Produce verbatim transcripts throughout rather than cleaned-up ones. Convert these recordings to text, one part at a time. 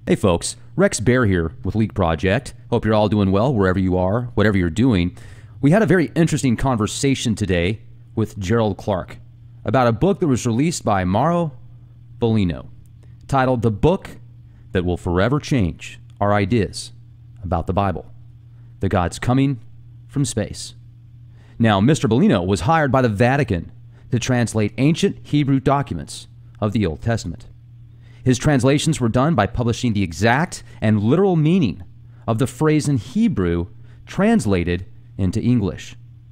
Hey folks, Rex Bear here with Leak Project. Hope you're all doing well wherever you are, whatever you're doing. We had a very interesting conversation today with Gerald Clark about a book that was released by Mauro Biglino titled The Book That Will Forever Change Our Ideas About the Bible, the Gods Coming from Space. Now, Mister Biglino was hired by the Vatican to translate ancient Hebrew documents of the Old Testament. His translations were done by publishing the exact and literal meaning of the phrase in Hebrew translated into English.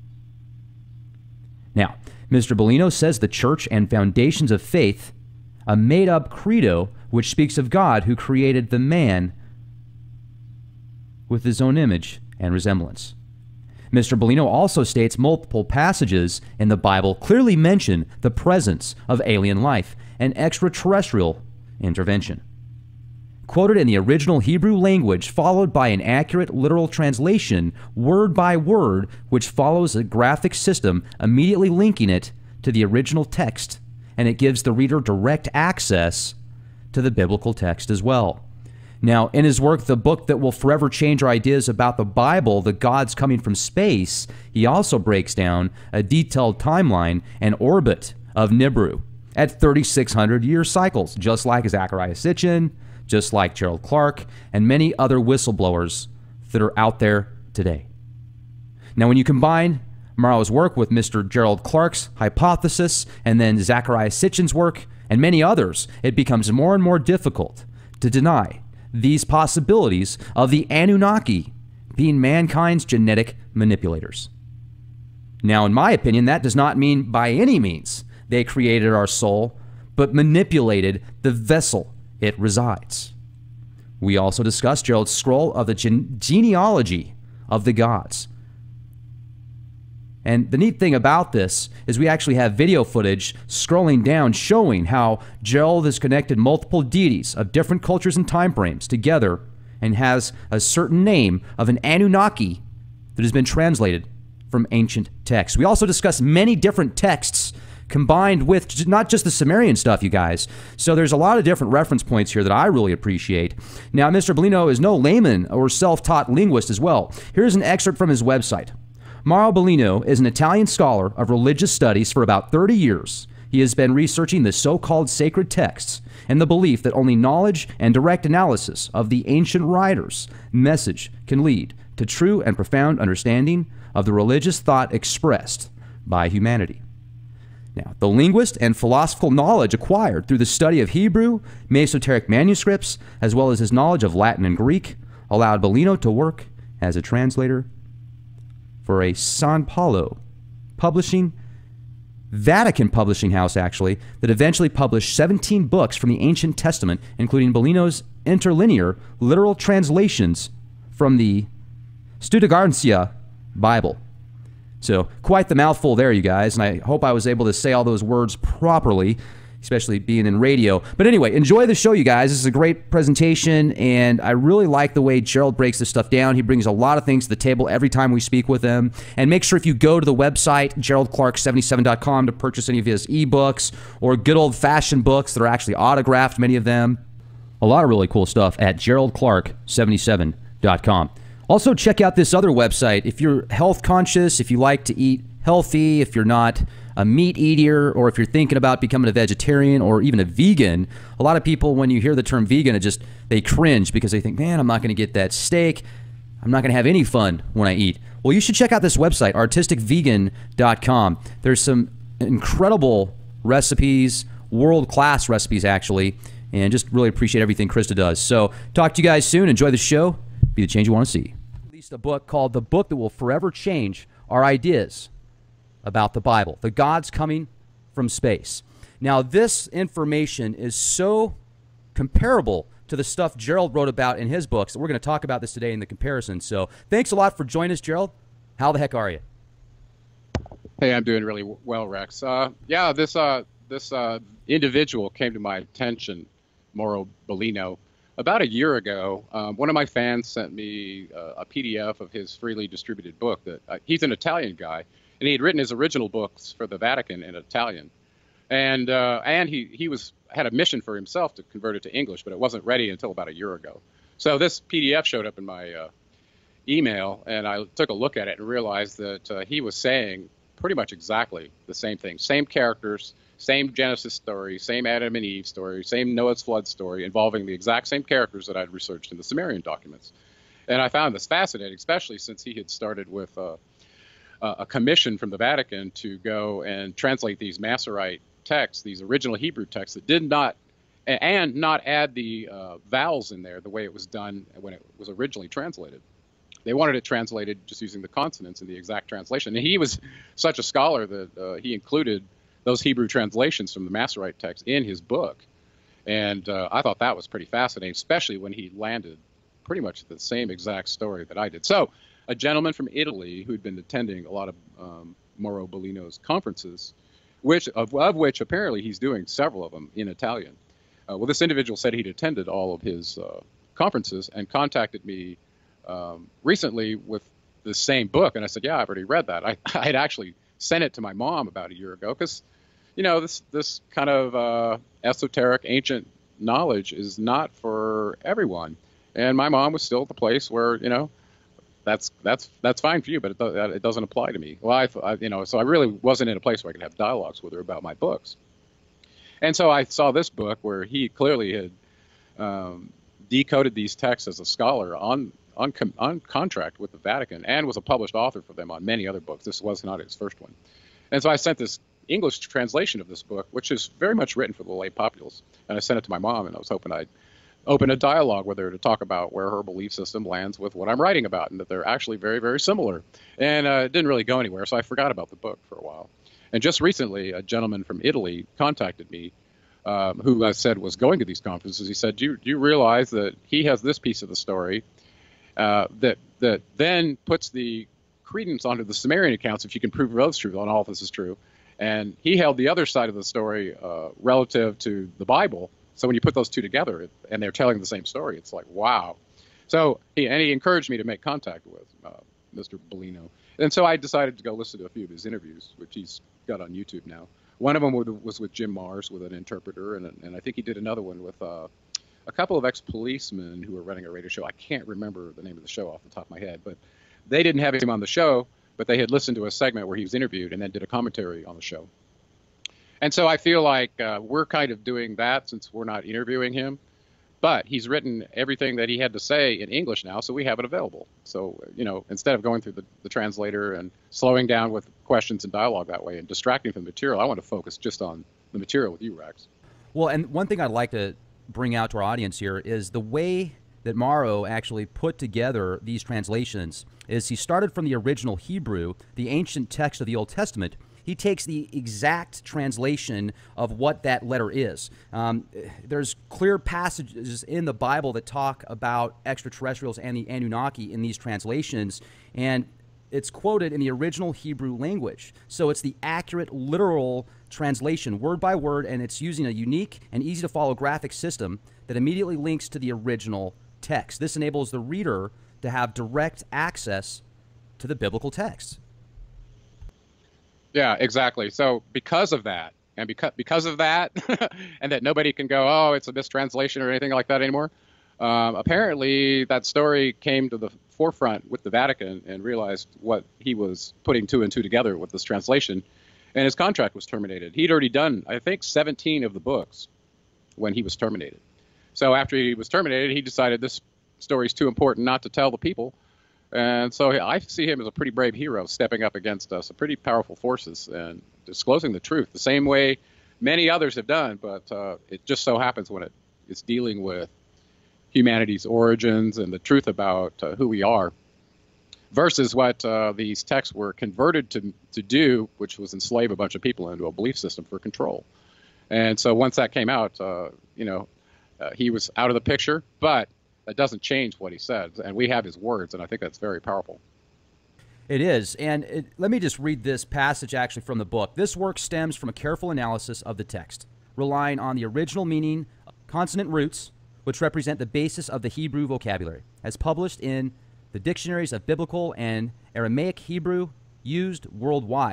Now, Mister Biglino says the church and foundations of faith, a made-up credo which speaks of God who created the man with his own image and resemblance. Mister Biglino also states multiple passages in the Bible clearly mention the presence of alien life and extraterrestrial intervention. Quoted in the original Hebrew language, followed by an accurate literal translation, word by word, which follows a graphic system immediately linking it to the original text, and it gives the reader direct access to the biblical text as well. Now, in his work, The Book That Will Forever Change Our Ideas About the Bible, The Gods Coming from Space, he also breaks down a detailed timeline and orbit of Nibiru at thirty-six hundred year cycles, just like Zecharia Sitchin, just like Gerald Clark, and many other whistleblowers that are out there today. Now, when you combine Mauro's work with Mister Gerald Clark's hypothesis, and then Zecharia Sitchin's work, and many others, it becomes more and more difficult to deny these possibilities of the Anunnaki being mankind's genetic manipulators. Now, in my opinion, that does not mean by any means they created our soul, but manipulated the vessel it resides. We also discussed Gerald's scroll of the gene genealogy of the gods. And the neat thing about this is we actually have video footage scrolling down showing how Gerald has connected multiple deities of different cultures and time frames together and has a certain name of an Anunnaki that has been translated from ancient texts. We also discussed many different texts combined with not just the Summerian stuff, you guys. So there's a lot of different reference points here that I really appreciate. Now, Mister Biglino is no layman or self-taught linguist as well. Here's an excerpt from his website. Mauro Biglino is an Italian scholar of religious studies for about thirty years. He has been researching the so-called sacred texts and the belief that only knowledge and direct analysis of the ancient writers' message can lead to true and profound understanding of the religious thought expressed by humanity. Now, the linguist and philosophical knowledge acquired through the study of Hebrew, Masoretic manuscripts, as well as his knowledge of Latin and Greek, allowed Biglino to work as a translator for a San Paulo publishing, Vatican publishing house actually, that eventually published seventeen books from the Ancient Testament, including Biglino's interlinear literal translations from the Stuttgartia Bible. So, quite the mouthful there, you guys, and I hope I was able to say all those words properly, especially being in radio. But anyway, enjoy the show, you guys. This is a great presentation, and I really like the way Gerald breaks this stuff down. He brings a lot of things to the table every time we speak with him. And make sure if you go to the website, gerald clark seventy-seven dot com, to purchase any of his ebooks or good old-fashioned books that are actually autographed, many of them. A lot of really cool stuff at gerald clark seventy-seven dot com. Also, check out this other website. If you're health conscious, if you like to eat healthy, if you're not a meat eater, or if you're thinking about becoming a vegetarian or even a vegan, a lot of people, when you hear the term vegan, it just, they cringe because they think, man, I'm not going to get that steak. I'm not going to have any fun when I eat. Well, you should check out this website, artistic vegan dot com. There's some incredible recipes, world-class recipes, actually, and just really appreciate everything Krista does. So, talk to you guys soon. Enjoy the show. Be the change you want to see. Released a book called The Book That Will Forever Change Our Ideas About the Bible, The Gods Coming from Space. Now, this information is so comparable to the stuff Gerald wrote about in his books that we're going to talk about this today in the comparison. So, thanks a lot for joining us, Gerald. How the heck are you? Hey, I'm doing really well, Rex. Uh, yeah, this uh, this uh, individual came to my attention, Mauro Biglino, about a year ago. Um, one of my fans sent me uh, a P D F of his freely distributed book. That uh, he's an Italian guy, and he had written his original books for the Vatican in Italian. And uh, and he he was had a mission for himself to convert it to English, but it wasn't ready until about a year ago. So this P D F showed up in my uh, email, and I took a look at it and realized that uh, he was saying pretty much exactly the same thing, same characters, same Genesis story, same Adam and Eve story, same Noah's flood story, involving the exact same characters that I'd researched in the Sumerian documents. And I found this fascinating, especially since he had started with uh, a commission from the Vatican to go and translate these Masorite texts, these original Hebrew texts that did not, and not add the uh, vowels in there the way it was done when it was originally translated. They wanted it translated just using the consonants in the exact translation. And he was such a scholar that uh, he included those Hebrew translations from the Masorite text in his book. And uh, I thought that was pretty fascinating, especially when he landed pretty much the same exact story that I did. So a gentleman from Italy who'd been attending a lot of um, Mauro Biglino's conferences, which of, of which apparently he's doing several of them in Italian. Uh, well, this individual said he'd attended all of his uh, conferences and contacted me um, recently with the same book. And I said, yeah, I've already read that. I, I had actually sent it to my mom about a year ago because, you know, this, this kind of uh, esoteric ancient knowledge is not for everyone. And my mom was still at the place where, you know, that's that's that's fine for you, but it, do, it doesn't apply to me. Well, I, I, you know, so I really wasn't in a place where I could have dialogues with her about my books. And so I saw this book where he clearly had um, decoded these texts as a scholar on on com, on contract with the Vatican, and was a published author for them on many other books. This was not his first one. And so I sent this English translation of this book, which is very much written for the lay populace, and I sent it to my mom, and I was hoping I'd open a dialogue with her to talk about where her belief system lands with what I'm writing about, and that they're actually very, very similar. And uh, it didn't really go anywhere, so I forgot about the book for a while. And just recently, a gentleman from Italy contacted me, um, who I said was going to these conferences. He said, do you, do you realize that he has this piece of the story uh, that, that then puts the credence onto the Summerian accounts, if you can prove those true, and all of this is true. And he held the other side of the story uh, relative to the Bible. So when you put those two together, it, and they're telling the same story, it's like, wow. So he, and he encouraged me to make contact with uh, Mister Biglino. And so I decided to go listen to a few of his interviews, which he's got on YouTube now. One of them was with Jim Mars with an interpreter, and, and I think he did another one with uh, a couple of ex-policemen who were running a radio show. I can't remember the name of the show off the top of my head, but they didn't have him on the show, but they had listened to a segment where he was interviewed and then did a commentary on the show. And so I feel like uh, we're kind of doing that since we're not interviewing him. But he's written everything that he had to say in English now, so we have it available. So, you know, instead of going through the, the translator and slowing down with questions and dialogue that way and distracting from the material, I want to focus just on the material with you, Rex. Well, and one thing I'd like to bring out to our audience here is the way that Mauro actually put together these translations is he started from the original Hebrew, the ancient text of the Old Testament. He takes the exact translation of what that letter is. Um, there's clear passages in the Bible that talk about extraterrestrials and the Anunnaki in these translations, and it's quoted in the original Hebrew language. So it's the accurate, literal translation, word by word, and it's using a unique and easy-to-follow graphic system that immediately links to the original text. This enables the reader to have direct access to the biblical text. Yeah, exactly. So because of that, and because because of that, and that nobody can go, oh, it's a mistranslation or anything like that anymore, um, apparently that story came to the forefront with the Vatican and realized what he was putting two and two together with this translation, and his contract was terminated. He'd already done, I think, seventeen of the books when he was terminated. So after he was terminated, he decided this story's too important not to tell the people. And so I see him as a pretty brave hero stepping up against uh, some pretty powerful forces and disclosing the truth the same way many others have done. But uh, it just so happens when it, it's dealing with humanity's origins and the truth about uh, who we are versus what uh, these texts were converted to, to do, which was enslave a bunch of people into a belief system for control. And so once that came out, uh, you know, uh, he was out of the picture, but that doesn't change what he said, and we have his words, and I think that's very powerful. It is, and it, let me just read this passage actually from the book. This work stems from a careful analysis of the text, relying on the original meaning of consonant roots, which represent the basis of the Hebrew vocabulary, as published in the dictionaries of Biblical and Aramaic Hebrew used worldwide.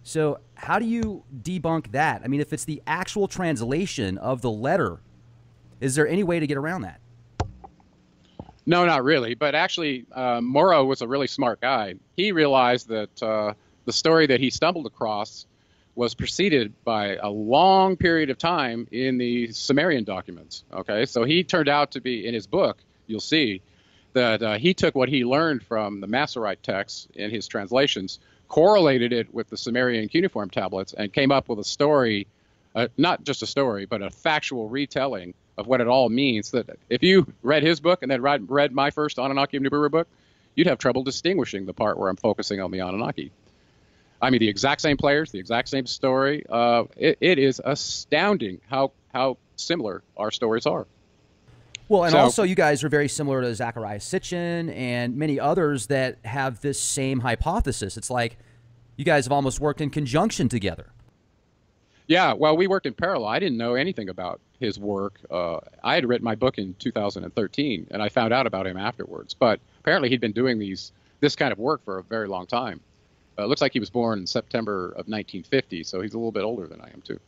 So how do you debunk that? I mean, if it's the actual translation of the letter, is there any way to get around that? No, not really. But actually, uh, Mauro was a really smart guy. He realized that uh, the story that he stumbled across was preceded by a long period of time in the Summerian documents. Okay, so he turned out to be, in his book, you'll see, that uh, he took what he learned from the Masorite texts in his translations, correlated it with the Summerian cuneiform tablets, and came up with a story, uh, not just a story, but a factual retelling of what it all means. That if you read his book and then read, read my first Anunnaki of Nibiru book, you'd have trouble distinguishing the part where I'm focusing on the Anunnaki. I mean, the exact same players, the exact same story. Uh, it, it is astounding how how similar our stories are. Well, and so, also you guys are very similar to Zecharia Sitchin and many others that have this same hypothesis. It's like you guys have almost worked in conjunction together. Yeah, well, we worked in parallel. I didn't know anything about his work. Uh, I had written my book in two thousand thirteen, and I found out about him afterwards. But apparently he'd been doing these this kind of work for a very long time. Uh, it looks like he was born in September of nineteen fifty, so he's a little bit older than I am, too.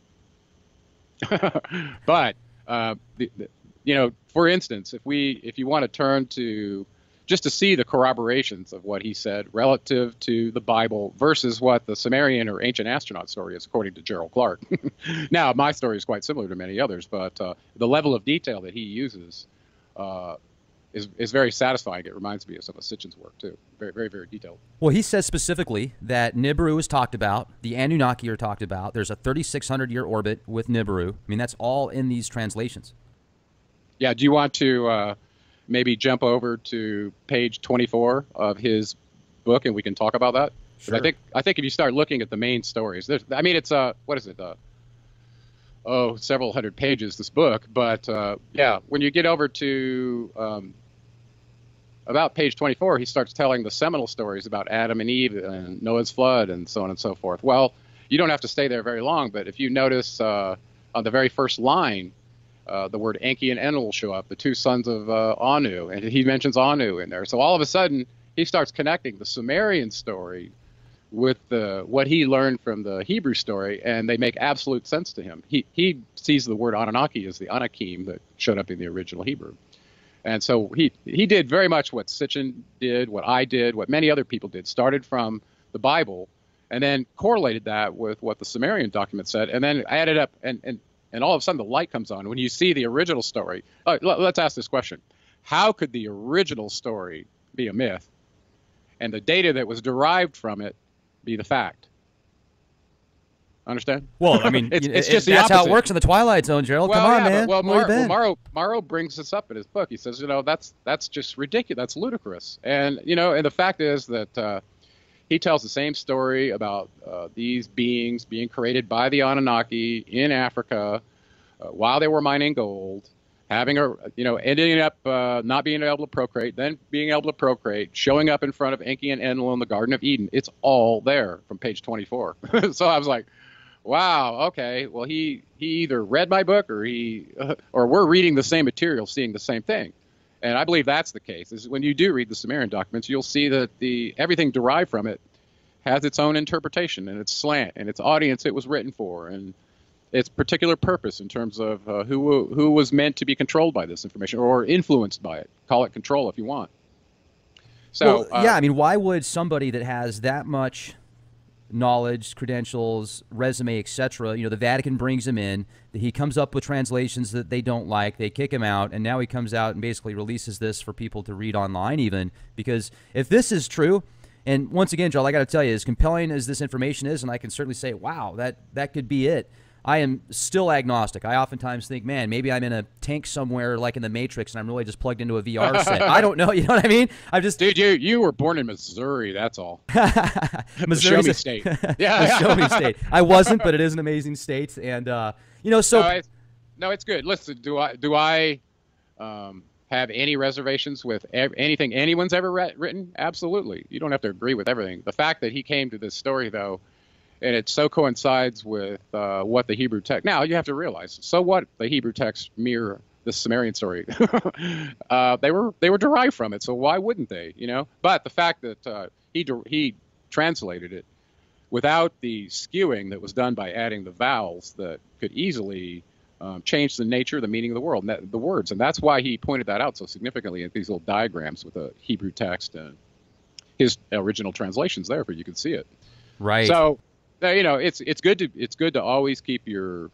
But, uh, the, the, you know, for instance, if we if you want to turn to just to see the corroborations of what he said relative to the Bible versus what the Sumerian or ancient astronaut story is, according to Gerald Clark. Now, my story is quite similar to many others, but uh, the level of detail that he uses uh, is, is very satisfying. It reminds me of some of Sitchin's work, too. Very, very, very detailed. Well, he says specifically that Nibiru is talked about, the Anunnaki are talked about. There's a thirty-six hundred year orbit with Nibiru. I mean, that's all in these translations. Yeah, do you want to uh, maybe jump over to page twenty-four of his book, and we can talk about that? Sure. I think I think if you start looking at the main stories, there's, I mean, it's uh, what is it? Uh, oh, several hundred pages, this book. But uh, yeah, when you get over to um, about page twenty-four, he starts telling the seminal stories about Adam and Eve and Noah's flood and so on and so forth. Well, you don't have to stay there very long, but if you notice uh, on the very first line, Uh, the word Enki and Enlil show up, the two sons of uh, Anu, and he mentions Anu in there. So all of a sudden, he starts connecting the Sumerian story with the, what he learned from the Hebrew story, and they make absolute sense to him. He he sees the word Anunnaki as the Anakim that showed up in the original Hebrew. And so he, he did very much what Sitchin did, what I did, what many other people did, started from the Bible, and then correlated that with what the Sumerian document said, and then added up, and, and And all of a sudden, the light comes on when you see the original story. Uh, let's ask this question. How could the original story be a myth and the data that was derived from it be the fact? Understand? Well, I mean, it's, you- it's it- just the that's how it opposite. works in the Twilight Zone, Gerald. Well, Come on, yeah, man. But, well, Where you Mar- well been? Mauro, Mauro brings this up in his book. He says, you know, that's that's just ridiculous. That's ludicrous. And, you know, and the fact is that uh, he tells the same story about uh, these beings being created by the Anunnaki in Africa, Uh, while they were mining gold, having a, you know, ending up uh, not being able to procreate, then being able to procreate, showing up in front of Enki and Enlil in the Garden of Eden. It's all there from page twenty-four. So I was like, wow, okay, well, he, he either read my book or he, uh, or we're reading the same material, seeing the same thing. And I believe that's the case. Is when you do read the Sumerian documents, you'll see that the everything derived from it has its own interpretation and its slant and its audience it was written for, and its particular purpose in terms of uh, who who was meant to be controlled by this information or influenced by it. Call it control if you want. So Well, uh, yeah, I mean, why would somebody that has that much knowledge, credentials, resume, et cetera, you know, the Vatican brings him in, he comes up with translations that they don't like, they kick him out, and now he comes out and basically releases this for people to read online even, because if this is true, and once again, Joel, I got to tell you, as compelling as this information is, and I can certainly say, wow, that, that could be it, I am still agnostic. I oftentimes think, man, maybe I'm in a tank somewhere like in the Matrix and I'm really just plugged into a V R set. I don't know. You know what I mean? I'm just... Dude, you, you were born in Missouri, that's all. Missouri Show me state. Yeah, yeah. Show me state. I wasn't, but it is an amazing state. And, uh, you know, so... No, it's, no, it's good. Listen, do I, do I um, have any reservations with ev anything anyone's ever written? Absolutely. You don't have to agree with everything. The fact that he came to this story, though, and it so coincides with uh, what the Hebrew text. Now you have to realize, so what the Hebrew text mirror the Sumerian story. uh, they were they were derived from it, so why wouldn't they? You know. But the fact that uh, he he translated it without the skewing that was done by adding the vowels that could easily um, change the nature, the meaning of the world, and that, the words. And that's why he pointed that out so significantly in these little diagrams with the Hebrew text and his original translations there, for you can see it. Right. So, you know, it's it's good to it's good to always keep your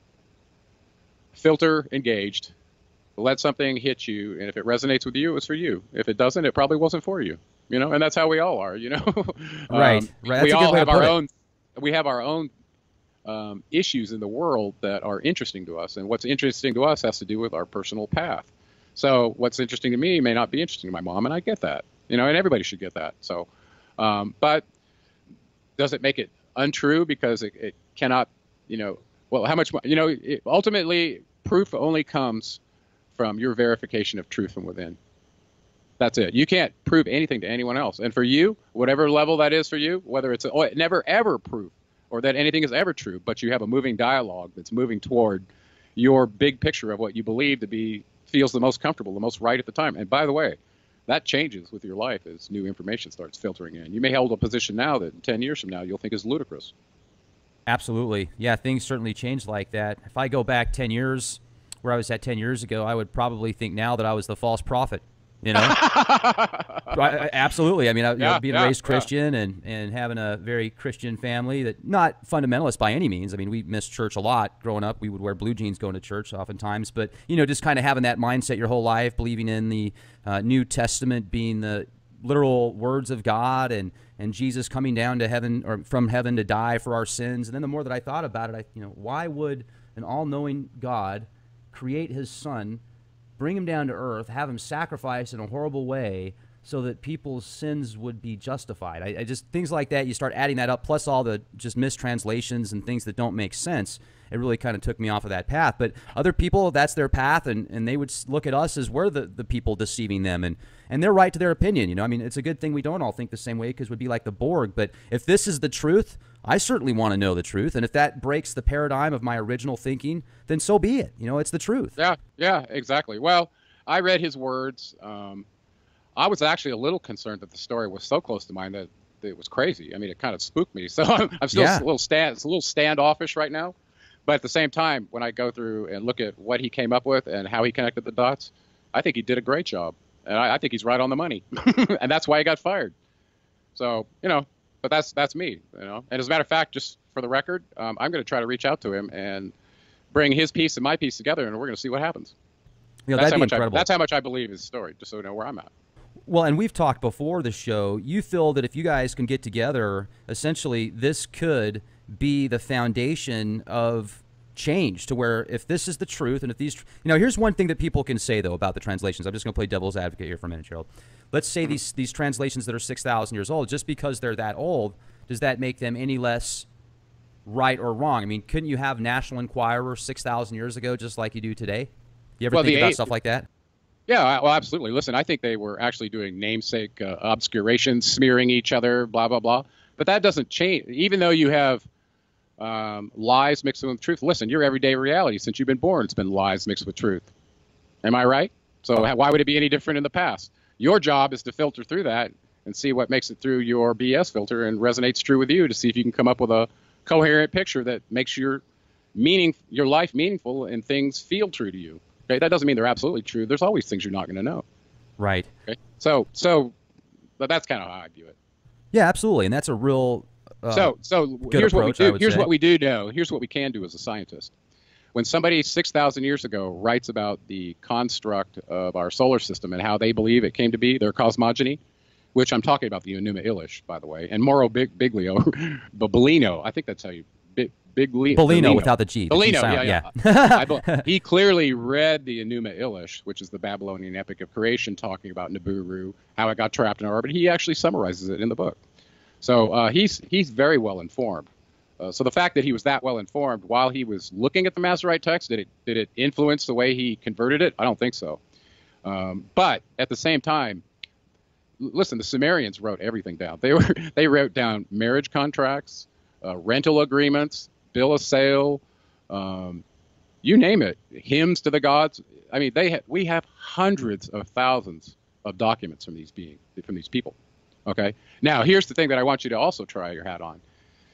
filter engaged. Let something hit you, and if it resonates with you, it was for you. If it doesn't, it probably wasn't for you. You know, and that's how we all are. You know, right. um, Right. That's we a good all way have to put our it. own. We have our own um, issues in the world that are interesting to us, and what's interesting to us has to do with our personal path. So, what's interesting to me may not be interesting to my mom, and I get that. You know, and everybody should get that. So, um, but does it make it untrue because it, it cannot? You know, well, how much? You know, it, ultimately, proof only comes from your verification of truth from within. That's it. You can't prove anything to anyone else. And for you, whatever level that is for you, whether it's a, oh, it never ever proof or that anything is ever true, but you have a moving dialogue that's moving toward your big picture of what you believe to be feels the most comfortable, the most right at the time. And by the way, that changes with your life as new information starts filtering in. You may hold a position now that ten years from now you'll think is ludicrous. Absolutely. Yeah, things certainly change like that. If I go back ten years, where I was at ten years ago, I would probably think now that I was the false prophet. You know, I, I, absolutely. I mean, I, you yeah, know, being yeah, raised yeah. Christian and, and having a very Christian family, that not fundamentalist by any means. I mean, we missed church a lot growing up. We would wear blue jeans going to church oftentimes, but you know, just kind of having that mindset your whole life, believing in the uh, New Testament being the literal words of God, and and Jesus coming down to heaven or from heaven to die for our sins. And then the more that I thought about it, I you know, why would an all-knowing God create His Son, bring him down to earth, have him sacrificed in a horrible way so that people's sins would be justified? I, I just, things like that, you start adding that up, plus all the just mistranslations and things that don't make sense. It really kind of took me off of that path. But other people, that's their path, and, and they would look at us as we're the, the people deceiving them. And, and they're right to their opinion. You know, I mean, it's a good thing we don't all think the same way, because we'd be like the Borg. But if this is the truth, I certainly want to know the truth. And if that breaks the paradigm of my original thinking, then so be it. You know, it's the truth. Yeah, yeah, exactly. Well, I read his words. Um, I was actually a little concerned that the story was so close to mine that it was crazy. I mean, it kind of spooked me. So I'm, I'm still Yeah. a little stand, it's a little standoffish right now. But at the same time, when I go through and look at what he came up with and how he connected the dots, I think he did a great job. And I, I think he's right on the money. And that's why he got fired. So, you know, but that's that's me, you know. And as a matter of fact, just for the record, um, I'm going to try to reach out to him and bring his piece and my piece together, and we're going to see what happens. You know, that's, that'd how be much I, incredible. that's how much I believe his story, just so you know where I'm at. Well, and we've talked before the show. You feel that if you guys can get together, essentially this could be the foundation of change, to where if this is the truth, and if these, you know, here's one thing that people can say, though, about the translations. I'm just going to play devil's advocate here for a minute, Gerald. Let's say these, these translations that are six thousand years old, just because they're that old, does that make them any less right or wrong? I mean, couldn't you have National Enquirer six thousand years ago just like you do today? You ever Well, think the about eight- stuff like that? Yeah, well, absolutely. Listen, I think they were actually doing namesake uh, obscuration, smearing each other, blah, blah, blah. But that doesn't change. Even though you have um, lies mixed with truth, listen, your everyday reality since you've been born, it's been lies mixed with truth. Am I right? So why would it be any different in the past? Your job is to filter through that and see what makes it through your B S filter and resonates true with you, to see if you can come up with a coherent picture that makes your meaning, your life meaningful, and things feel true to you. Okay, that doesn't mean they're absolutely true. There's always things you're not going to know. Right. Okay, so so, but that's kind of how I view it. Yeah, absolutely, and that's a real. Uh, so so good here's approach, what I we do. would Here's say. what we do know. Here's what we can do as a scientist. When somebody six thousand years ago writes about the construct of our solar system and how they believe it came to be, their cosmogony, which I'm talking about the Enuma Elish, by the way, and Mauro Big, Biglio, Biglino, I think that's how you, Big, Biglino. Bellino without the G. The G Bellino, sound, yeah, yeah. I, bel- he clearly read the Enuma Elish, which is the Babylonian Epic of Creation, talking about Nibiru, how it got trapped in orbit. He actually summarizes it in the book. So uh, he's he's very well informed. Uh, so the fact that he was that well informed while he was looking at the Masorite text, did it did it influence the way he converted it? I don't think so. Um, but at the same time, listen, the Sumerians wrote everything down. They were they wrote down marriage contracts, uh, rental agreements, bill of sale, um, you name it, hymns to the gods. I mean, they ha- we have hundreds of thousands of documents from these beings, from these people. Okay. Now, here's the thing that I want you to also try your hat on.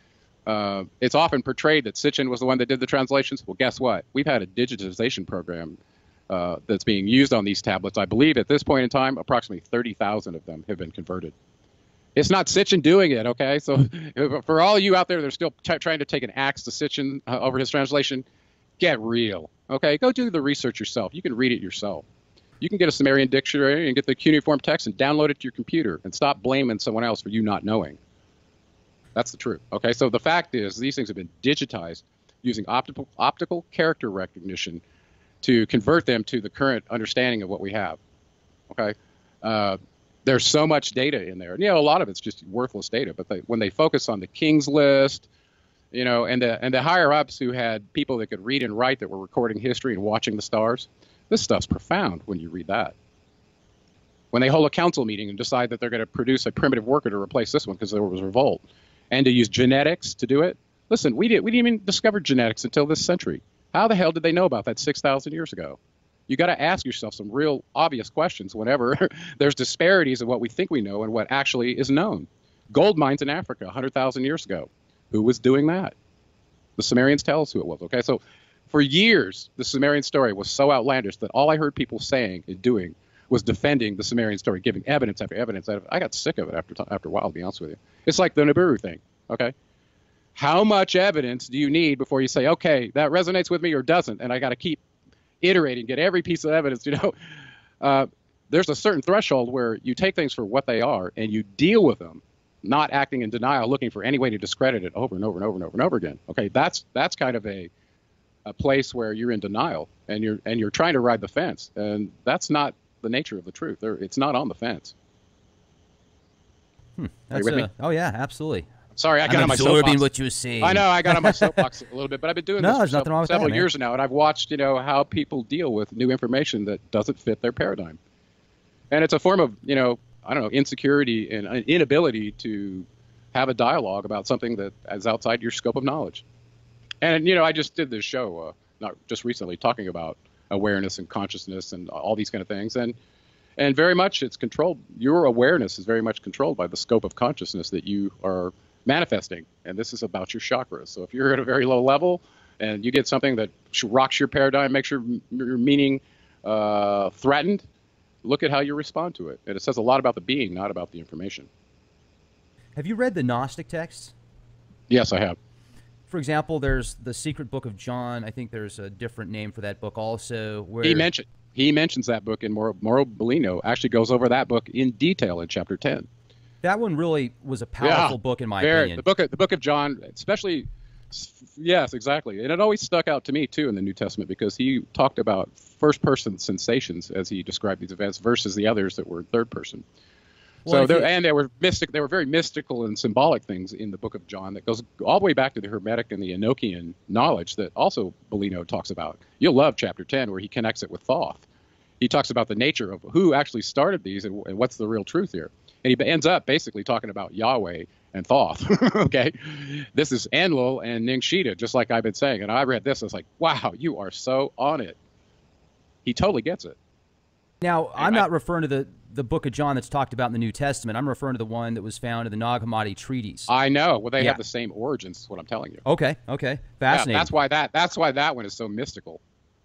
uh, it's often portrayed that Sitchin was the one that did the translations. Well, guess what? We've had a digitization program uh, that's being used on these tablets. I believe at this point in time, approximately thirty thousand of them have been converted. It's not Sitchin doing it, okay? So for all you out there that are still t trying to take an axe to Sitchin uh, over his translation, get real, okay? Go do the research yourself. You can read it yourself. You can get a Summerian dictionary and get the cuneiform text and download it to your computer and stop blaming someone else for you not knowing. That's the truth, okay? So the fact is these things have been digitized using optical, optical character recognition to convert them to the current understanding of what we have, okay? Uh, there's so much data in there. And, you know, a lot of it's just worthless data, but they, when they focus on the King's List, you know, and the, and the higher-ups who had people that could read and write that were recording history and watching the stars, this stuff's profound when you read that. When they hold a council meeting and decide that they're going to produce a primitive worker to replace this one because there was revolt, and to use genetics to do it. Listen, we, did, we didn't even discover genetics until this century. How the hell did they know about that six thousand years ago? You got to ask yourself some real obvious questions whenever there's disparities in what we think we know and what actually is known. Gold mines in Africa one hundred thousand years ago. Who was doing that? The Sumerians tell us who it was, okay? So for years, the Sumerian story was so outlandish that all I heard people saying and doing was defending the Sumerian story, giving evidence after evidence. I got sick of it after, after a while, to be honest with you. It's like the Nibiru thing, okay? How much evidence do you need before you say, okay, that resonates with me or doesn't, and I got to keep iterating, get every piece of evidence, you know? Uh, there's a certain threshold where you take things for what they are and you deal with them, not acting in denial, looking for any way to discredit it over and over and over and over and over again, okay? That's, that's kind of a, a place where you're in denial and you're, and you're trying to ride the fence, and that's not the nature of the truth. There, it's not on the fence. Hmm, that's a, oh yeah, absolutely. Sorry, I got I'm on my absorbing soapbox. what you're saying. I know I got on my soapbox a little bit, but I've been doing no, this for several, several that, years now, and I've watched, you know, how people deal with new information that doesn't fit their paradigm, and it's a form of, you know, I don't know, insecurity and inability to have a dialogue about something that is outside your scope of knowledge. And you know, I just did this show, uh, not just recently, talking about awareness and consciousness and all these kind of things, and and very much it's controlled. Your awareness is very much controlled by the scope of consciousness that you are manifesting, and this is about your chakras. So if you're at a very low level and you get something that rocks your paradigm, makes your, your meaning uh, threatened, look at how you respond to it. And it says a lot about the being, not about the information. Have you read the Gnostic texts? Yes, I have. For example, there's the Secret Book of John. I think there's a different name for that book also. Where he mentioned he mentions that book in Mauro, Mauro Biglino actually goes over that book in detail in chapter ten. That one really was a powerful yeah, book in my very, opinion. The book, of, the book of John, especially, yes, exactly. And it always stuck out to me, too, in the New Testament because he talked about first-person sensations as he described these events versus the others that were third-person. Well, so there, you, and there were mystic, there were very mystical and symbolic things in the book of John that goes all the way back to the Hermetic and the Enochian knowledge that also Biglino talks about. You'll love chapter ten where he connects it with Thoth. He talks about the nature of who actually started these and, and what's the real truth here. And he ends up basically talking about Yahweh and Thoth, okay? This is Enlil and Ningshita, just like I've been saying. And I read this, I was like, wow, you are so on it. He totally gets it. Now, I'm I, not referring to the, the book of John that's talked about in the New Testament. I'm referring to the one that was found in the Nag Hammadi treatise. I know. Well, they yeah. have the same origins, is what I'm telling you. Okay, okay. Fascinating. Yeah, that's why that, that's why that one is so mystical.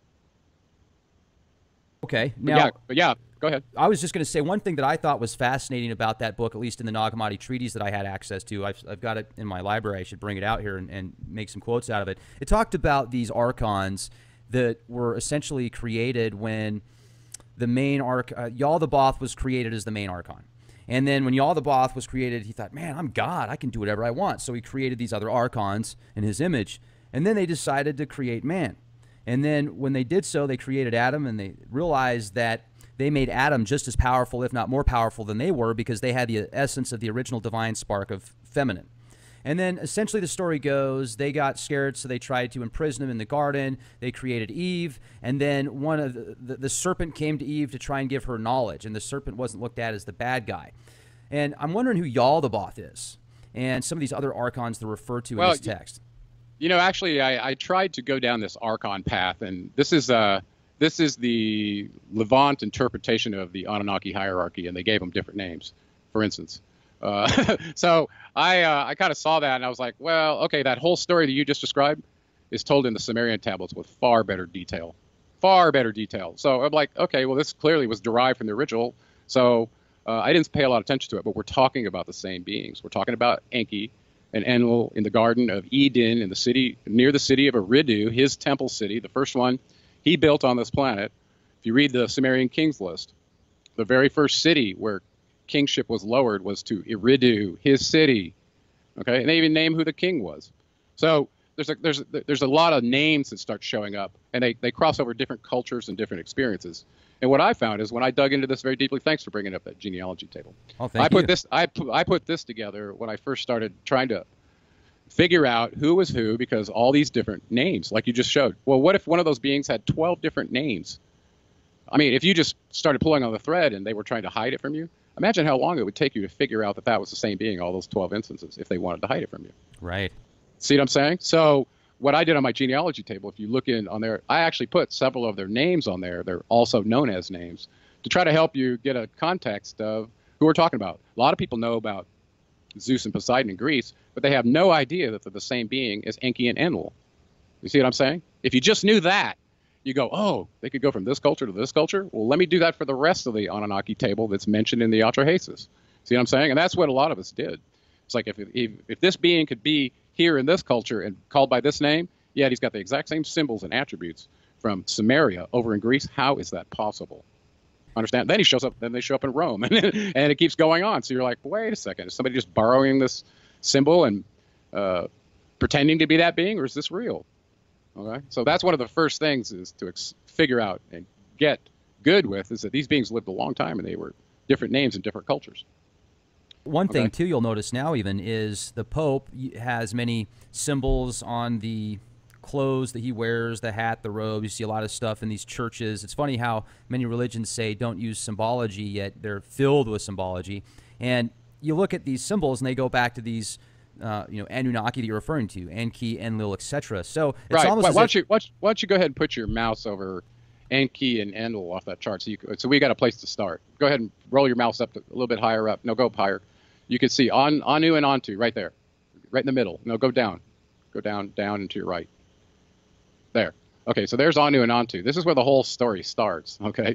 Okay. Now, but yeah, but yeah, go ahead. I was just going to say one thing that I thought was fascinating about that book, at least in the Nag Hammadi treatise that I had access to. I've, I've got it in my library. I should bring it out here and, and make some quotes out of it. It talked about these archons that were essentially created when the main arch, uh, Yaldabaoth was created as the main archon. And then when Yaldabaoth was created, he thought, man, I'm God. I can do whatever I want. So he created these other archons in his image. And then they decided to create man. And then when they did so, they created Adam, and they realized that they made Adam just as powerful, if not more powerful than they were, because they had the essence of the original divine spark of feminine. And then essentially the story goes, they got scared, so they tried to imprison him in the garden. They created Eve, and then one of the, the, the serpent came to Eve to try and give her knowledge, and the serpent wasn't looked at as the bad guy. And I'm wondering who Yaldabaoth is, and some of these other archons that are referred to well, in this text. You know, actually, I, I tried to go down this archon path, and this is uh, this is the Levant interpretation of the Anunnaki hierarchy, and they gave them different names. For instance, Uh, so I uh, I kind of saw that and I was like, well, okay, that whole story that you just described is told in the Summerian Tablets with far better detail, far better detail. So I'm like, okay, well, this clearly was derived from the original. So uh, I didn't pay a lot of attention to it, but we're talking about the same beings. We're talking about Enki and Enlil in the Garden of Eden in the city, near the city of Eridu, his temple city, the first one he built on this planet. If you read the Sumerian kings list, the very first city where kingship was lowered was to Eridu, his city. Okay, and they even name who the king was. So there's a, there's there's a lot of names that start showing up, and they, they cross over different cultures and different experiences. And what I found is when I dug into this very deeply, thanks for bringing up that genealogy table. Oh, thank I put you. this I put, I put this together when I first started trying to figure out who was who, because all these different names, like you just showed. Well, what if one of those beings had twelve different names? I mean, if you just started pulling on the thread and they were trying to hide it from you, imagine how long it would take you to figure out that that was the same being, all those twelve instances, if they wanted to hide it from you. Right. See what I'm saying? So what I did on my genealogy table, if you look in on there, I actually put several of their names on there. They're also known as names to try to help you get a context of who we're talking about. A lot of people know about Zeus and Poseidon in Greece, but they have no idea that they're the same being as Enki and Enlil. You see what I'm saying? If you just knew that, you go, oh, they could go from this culture to this culture? Well, let me do that for the rest of the Anunnaki table that's mentioned in the Atrahasis. See what I'm saying? And that's what a lot of us did. It's like if, if, if this being could be here in this culture and called by this name, yet he's got the exact same symbols and attributes from Sumeria over in Greece. How is that possible? Understand? Then he shows up, then they show up in Rome, and, and it keeps going on. So you're like, wait a second, is somebody just borrowing this symbol and uh, pretending to be that being, or is this real? Okay, so that's one of the first things is to ex figure out and get good with is that these beings lived a long time and they were different names in different cultures. One Okay. thing, too, you'll notice now even is the Pope has many symbols on the clothes that he wears, the hat, the robe. You see a lot of stuff in these churches. It's funny how many religions say don't use symbology, yet they're filled with symbology. And you look at these symbols and they go back to these Uh, you know, Anunnaki that you're referring to, Enki, Enlil, et cetera. So it's Right. almost Why, as why, don't if, you, why, don't you, why don't you go ahead and put your mouse over Enki and Enlil off that chart? So, you, so we got a place to start. Go ahead and roll your mouse up to, a little bit higher up. No, go up higher. You can see on, Anu and Antu right there, right in the middle. No, go down. Go down, down and to your right. There. Okay, so there's Anu and Antu. This is where the whole story starts, okay?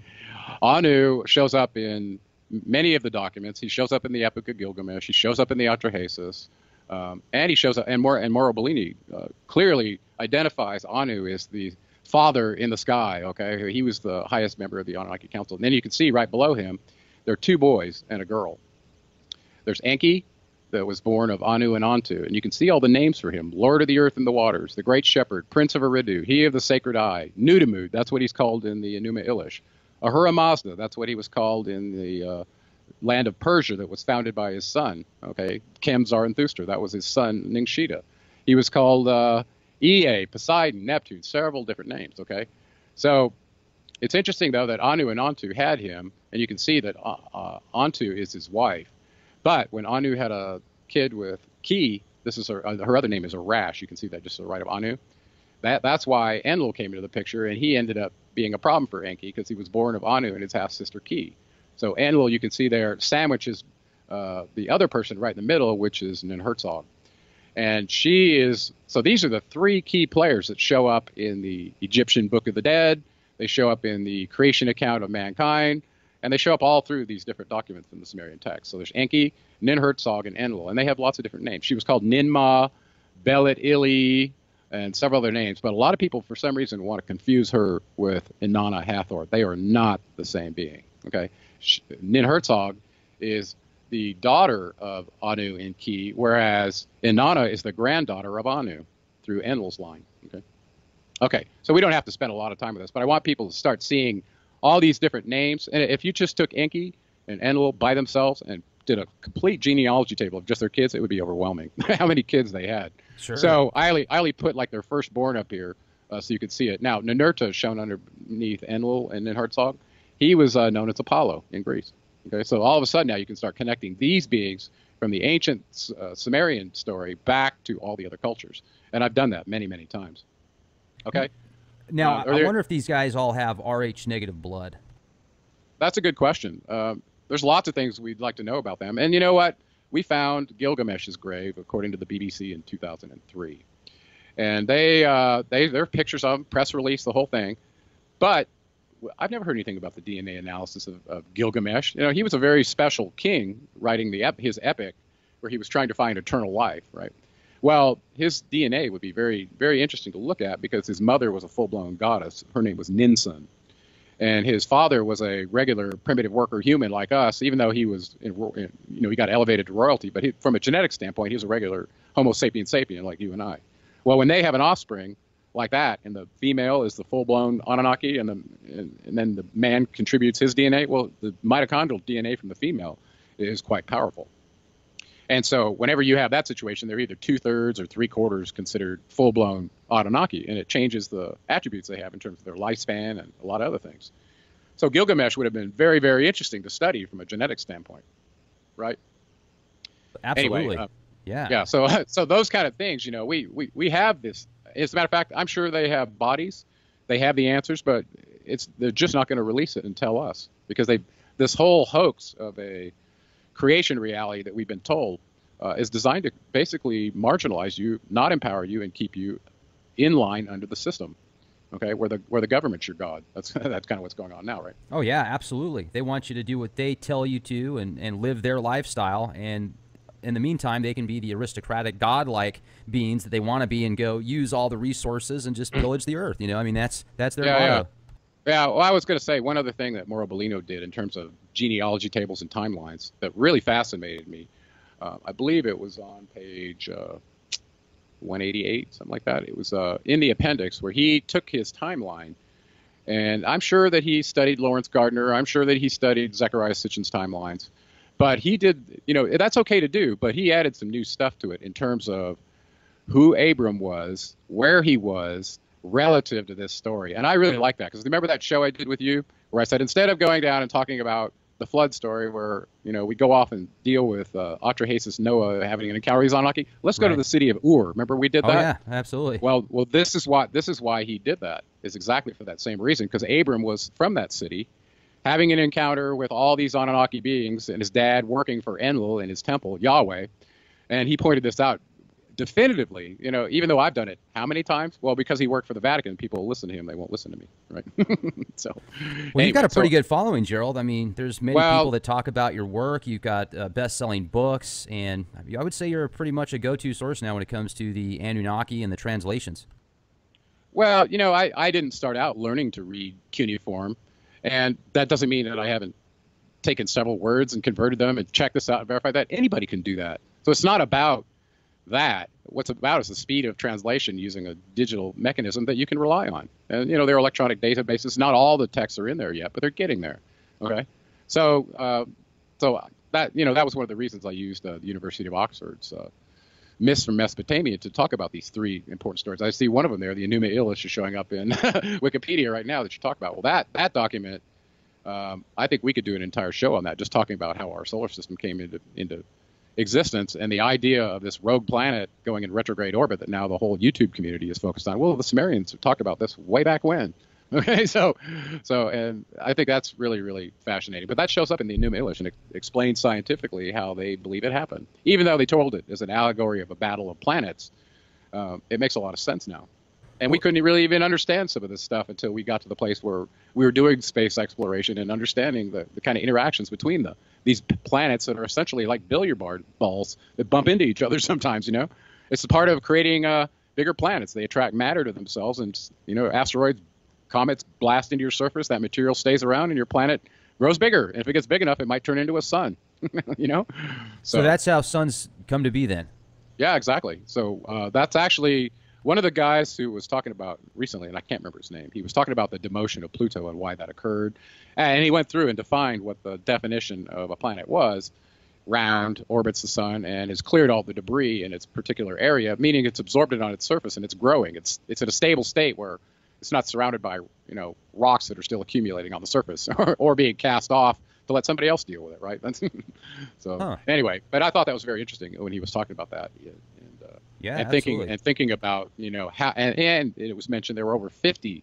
Anu shows up in many of the documents. He shows up in the Epic of Gilgamesh. He shows up in the Atrahasis. Um, and he shows up, and, Mauro, and Mauro Biglino uh, clearly identifies Anu as the father in the sky, okay? He was the highest member of the Anunnaki Council. And then you can see right below him, there are two boys and a girl. There's Enki, that was born of Anu and Antu, and you can see all the names for him: Lord of the Earth and the Waters, the Great Shepherd, Prince of Eridu, He of the Sacred Eye, Nudimmud, that's what he's called in the Enuma Elish, Ahura Mazda, that's what he was called in the uh, land of Persia that was founded by his son, okay, Kem Zarathustra, that was his son Ningshita. He was called uh, Ea, Poseidon, Neptune, several different names, okay? So it's interesting, though, that Anu and Antu had him, and you can see that uh, uh, Antu is his wife. But when Anu had a kid with Ki, this is her, uh, her other name is Arash, you can see that just to the right of Anu. That, that's why Enlil came into the picture, and he ended up being a problem for Enki because he was born of Anu and his half-sister Ki. So Enlil, you can see there, sandwiches uh, the other person right in the middle, which is Ninhursag. And she is, so these are the three key players that show up in the Egyptian Book of the Dead. They show up in the creation account of mankind, and they show up all through these different documents in the Sumerian text. So there's Enki, Ninhursag, and Enlil, and they have lots of different names. She was called Ninmah, Belit Ili, and several other names. But a lot of people, for some reason, want to confuse her with Inanna Hathor. They are not the same being, okay? Ninhursag is the daughter of Anu and Ki, whereas Inanna is the granddaughter of Anu through Enlil's line. Okay. Okay. So we don't have to spend a lot of time with this, but I want people to start seeing all these different names. And if you just took Enki and Enlil by themselves and did a complete genealogy table of just their kids, it would be overwhelming how many kids they had. Sure. So I only, I only put like their firstborn up here uh, so you could see it. Now, Ninurta is shown underneath Enlil and Ninhursag. He was uh, known as Apollo in Greece. Okay, so all of a sudden now you can start connecting these beings from the ancient uh, Sumerian story back to all the other cultures. And I've done that many, many times. Okay? Now, uh, I there, wonder if these guys all have R H negative blood. That's a good question. Um, there's lots of things we'd like to know about them. And you know what? we found Gilgamesh's grave, according to the B B C, in two thousand three. And they, uh, they, there are pictures of him, press release, the whole thing. But I've never heard anything about the D N A analysis of, of Gilgamesh. You know, he was a very special king writing the ep his epic, where he was trying to find eternal life, right? Well, his D N A would be very, very interesting to look at because his mother was a full-blown goddess. Her name was Ninsun. And his father was a regular primitive worker human like us, even though he was, in, in, you know, he got elevated to royalty. But he, from a genetic standpoint, he was a regular Homo sapien sapien like you and I. Well, when they have an offspring like that, and the female is the full-blown Anunnaki, and, the, and, and then the man contributes his D N A, well, the mitochondrial D N A from the female is quite powerful. And so whenever you have that situation, they're either two-thirds or three-quarters considered full-blown Anunnaki, and it changes the attributes they have in terms of their lifespan and a lot of other things. So Gilgamesh would have been very, very interesting to study from a genetic standpoint, right? Absolutely. Anyway, uh, yeah. Yeah. So, so those kind of things, you know, we, we, we have this. As a matter of fact, I'm sure they have bodies, they have the answers, but it's they're just not going to release it and tell us because they this whole hoax of a creation reality that we've been told uh, is designed to basically marginalize you, not empower you, and keep you in line under the system. Okay, where the where the government's your god. That's that's kind of what's going on now, right? Oh yeah, absolutely. They want you to do what they tell you to and and live their lifestyle, and in the meantime, they can be the aristocratic, godlike beings that they want to be, and go use all the resources and just pillage the earth. You know, I mean, that's that's their yeah, motto. Yeah. yeah. Well, I was going to say one other thing that Mauro Biglino did in terms of genealogy tables and timelines that really fascinated me. Uh, I believe it was on page uh, one eighty-eight, something like that. It was uh, in the appendix where he took his timeline, and I'm sure that he studied Lawrence Gardner. I'm sure that he studied Zechariah Sitchin's timelines. But he did, you know, that's okay to do, but he added some new stuff to it in terms of who Abram was, where he was, relative to this story. And I really like that, because remember that show I did with you where I said instead of going down and talking about the flood story where, you know, we go off and deal with uh, Atrahasis Noah having an encounter with Anunnaki, let's go Right. to the city of Ur. Remember we did Oh that? yeah, absolutely. Well, well, this is why this is why he did that, is exactly for that same reason, because Abram was from that city, having an encounter with all these Anunnaki beings, and his dad working for Enlil in his temple, Yahweh, and he pointed this out definitively. You know, even though I've done it how many times? Well, because he worked for the Vatican, people will listen to him; they won't listen to me, right? so, Well, anyway, you've got a pretty so, good following, Gerald. I mean, there's many Well- people that talk about your work. You've got uh, best-selling books, and I would say you're pretty much a go-to source now when it comes to the Anunnaki and the translations. Well, you know, I, I didn't start out learning to read cuneiform, and that doesn't mean that I haven't taken several words and converted them and checked this out and verified that. Anybody can do that. So it's not about that. What's about is the speed of translation using a digital mechanism that you can rely on. And, you know, there are electronic databases. Not all the texts are in there yet, but they're getting there. Okay. So, uh, so that, you know, that was one of the reasons I used uh, the University of Oxford's uh, Myths from Mesopotamia to talk about these three important stories. I see one of them there, the Enuma Elish, is showing up in Wikipedia right now that you talk about. Well, that that document, um, I think we could do an entire show on that, just talking about how our solar system came into into existence and the idea of this rogue planet going in retrograde orbit that now the whole YouTube community is focused on. Well, the Summerians talked about this way back when. Okay, so, so, and I think that's really, really fascinating. But that shows up in the Enuma Elish and it explains scientifically how they believe it happened. Even though they told it as an allegory of a battle of planets, uh, it makes a lot of sense now. And we couldn't really even understand some of this stuff until we got to the place where we were doing space exploration and understanding the, the kind of interactions between the these planets that are essentially like billiard bar balls that bump into each other sometimes. You know, it's a part of creating uh, bigger planets. They attract matter to themselves, and you know, asteroids, comets blast into your surface. That material stays around, and your planet grows bigger. And if it gets big enough, it might turn into a sun. you know, So, so that's how suns come to be, then. Yeah, exactly. So uh, that's actually one of the guys who was talking about recently, and I can't remember his name. He was talking about the demotion of Pluto and why that occurred. And he went through and defined what the definition of a planet was. Round, orbits the sun, and has cleared all the debris in its particular area, meaning it's absorbed it on its surface and it's growing. It's it's in a stable state where it's not surrounded by, you know, rocks that are still accumulating on the surface or, or being cast off to let somebody else deal with it, right? so huh. Anyway, but I thought that was very interesting when he was talking about that. And, uh, yeah, and thinking absolutely. and thinking about, you know, how and, and it was mentioned there were over fifty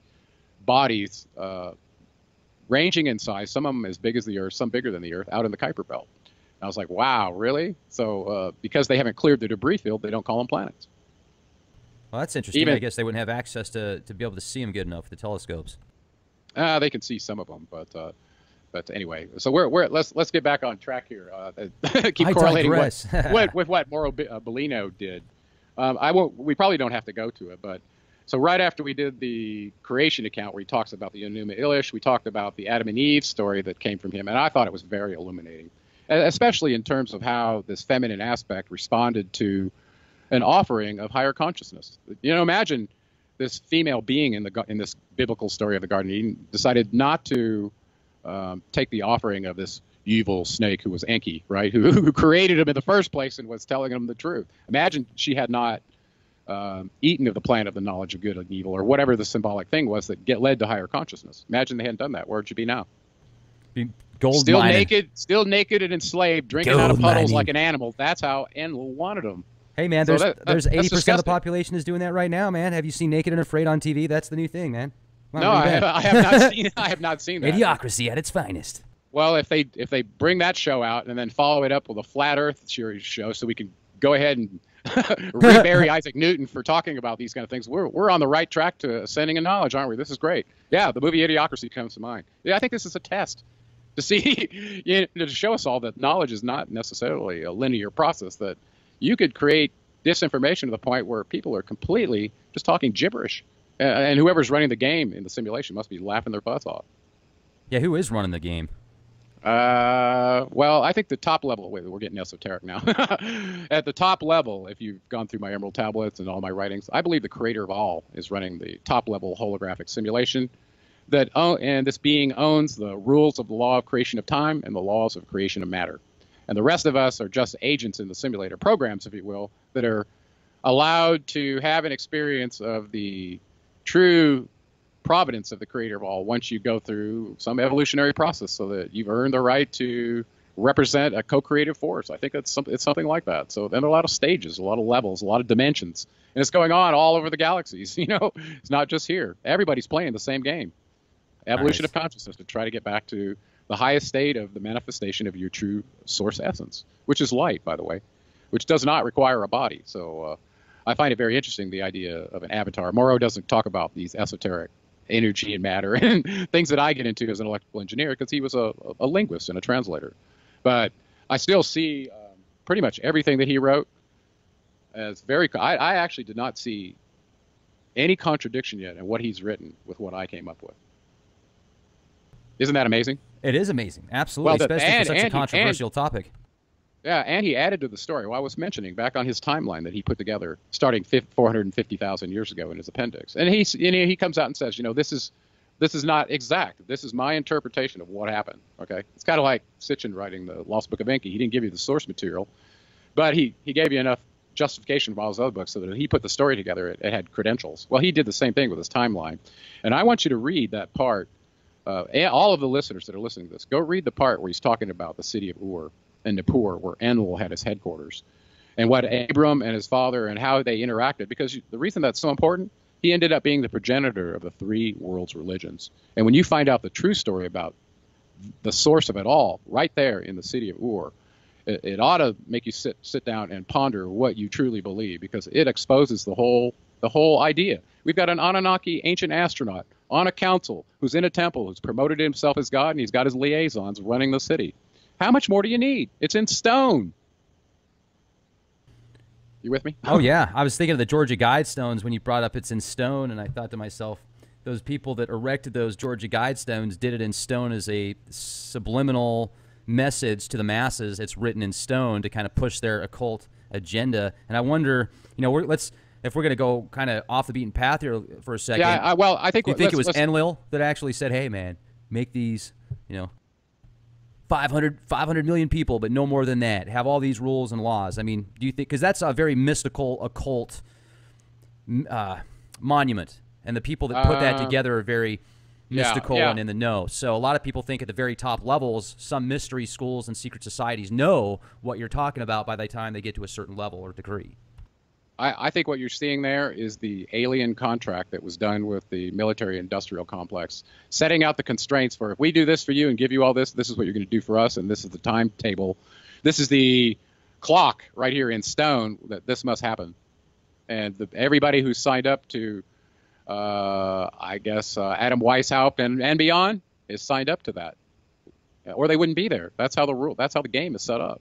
bodies uh, ranging in size, some of them as big as the Earth, some bigger than the Earth, out in the Kuiper Belt. I was like, wow, really? So uh, because they haven't cleared the debris field, they don't call them planets. Well, that's interesting. Even, I guess they wouldn't have access to, to be able to see them good enough with the telescopes. Uh, they can see some of them, but uh, but anyway. So we're we're let's let's get back on track here. Uh, keep I correlating digress. what, what with what Mauro Biglino did. Um, I won't. We probably don't have to go to it, but so right after we did the creation account where he talks about the Enuma Elish, we talked about the Adam and Eve story that came from him, and I thought it was very illuminating, especially in terms of how this feminine aspect responded to an offering of higher consciousness. You know, imagine this female being in the in this biblical story of the Garden of Eden decided not to um, take the offering of this evil snake who was Enki, right? Who, who created him in the first place and was telling him the truth. Imagine she had not um, eaten of the plant of the knowledge of good and evil, or whatever the symbolic thing was that get led to higher consciousness. Imagine they hadn't done that. Where would you be now? Be gold still mining. naked, still naked and enslaved, drinking Gold out of puddles mining. like an animal. That's how Enlil wanted them. Hey, man, So there's that- that- there's that's eighty percent of the disgusting. population is doing that right now, man. Have you seen Naked and Afraid on T V? That's the new thing, man. Come on, No, what I do you have, bet? I have not seen. I have not seen that. Idiocracy at its finest. Well, if they if they bring that show out and then follow it up with a flat Earth series show, so we can go ahead and rebury Isaac Newton for talking about these kind of things, we're we're on the right track to ascending in knowledge, aren't we? This is great. Yeah, the movie Idiocracy comes to mind. Yeah, I think this is a test to see, you know, to show us all that knowledge is not necessarily a linear process. That you could create disinformation to the point where people are completely just talking gibberish, uh, and whoever's running the game in the simulation must be laughing their butts off. Yeah, who is running the game? Uh, well, I think the top level, wait, we're getting esoteric now. At the top level, if you've gone through my Emerald Tablets and all my writings, I believe the creator of all is running the top level holographic simulation that, oh, and this being owns the rules of the law of creation of time and the laws of creation of matter. And the rest of us are just agents in the simulator programs, if you will, that are allowed to have an experience of the true providence of the creator of all once you go through some evolutionary process, so that you've earned the right to represent a co-creative force. I think it's something, it's something like that. So then there are a lot of stages, a lot of levels, a lot of dimensions, and it's going on all over the galaxies. You know, it's not just here. Everybody's playing the same game. Evolution Nice. of consciousness to try to get back to the highest state of the manifestation of your true source essence, which is light, by the way, which does not require a body. So uh, I find it very interesting, the idea of an avatar. Mauro doesn't talk about these esoteric energy and matter and things that I get into as an electrical engineer, because he was a, a linguist and a translator. But I still see um, pretty much everything that he wrote as very, I, I actually did not see any contradiction yet in what he's written with what I came up with. Isn't that amazing? It is amazing, absolutely, Well, the- especially and- for such and a he- controversial topic. Yeah, and he added to the story. Well, I was mentioning back on his timeline that he put together starting four hundred fifty thousand years ago in his appendix. And he's, you know, he comes out and says, you know, this is this is not exact. This is my interpretation of what happened. Okay, it's kind of like Sitchin writing the Lost Book of Enki. He didn't give you the source material, but he, he gave you enough justification for all his other books so that he put the story together. It, it had credentials. Well, he did the same thing with his timeline. And I want you to read that part. Uh, and all of the listeners that are listening to this, go read the part where he's talking about the city of Ur and Nippur, where Enlil had his headquarters, and what Abram and his father and how they interacted. Because you, the reason that's so important, he ended up being the progenitor of the three world's religions. And when you find out the true story about the source of it all, right there in the city of Ur, it, it ought to make you sit sit down and ponder what you truly believe, because it exposes the whole the whole idea. We've got an Anunnaki ancient astronaut on a council who's in a temple, who's promoted himself as God, and he's got his liaisons running the city. How much more do you need? It's in stone. You with me? Oh, yeah. I was thinking of the Georgia Guidestones when you brought up it's in stone, and I thought to myself, those people that erected those Georgia Guidestones did it in stone as a subliminal message to the masses. It's written in stone to kind of push their occult agenda. And I wonder, you know, we're, let's if we're going to go kind of off the beaten path here for a second. Yeah, I, well, I think... Do you think it was let's, Enlil that actually said, hey, man, make these, you know, five hundred, five hundred million people, but no more than that. Have all these rules and laws. I mean, do you think, because that's a very mystical, occult uh, monument, and the people that put that Um, together are very yeah, mystical yeah. and in the know. So a lot of people think at the very top levels, some mystery schools and secret societies know what you're talking about by the time they get to a certain level or degree. I, I think what you're seeing there is the alien contract that was done with the military-industrial complex, setting out the constraints for, if we do this for you and give you all this, this is what you're going to do for us, and this is the timetable this is the clock right here in stone that this must happen. And the, everybody who signed up to, uh, I guess, uh, Adam Weishaupt and, and beyond is signed up to that. Or they wouldn't be there. That's how the rule, that's how the game is set up.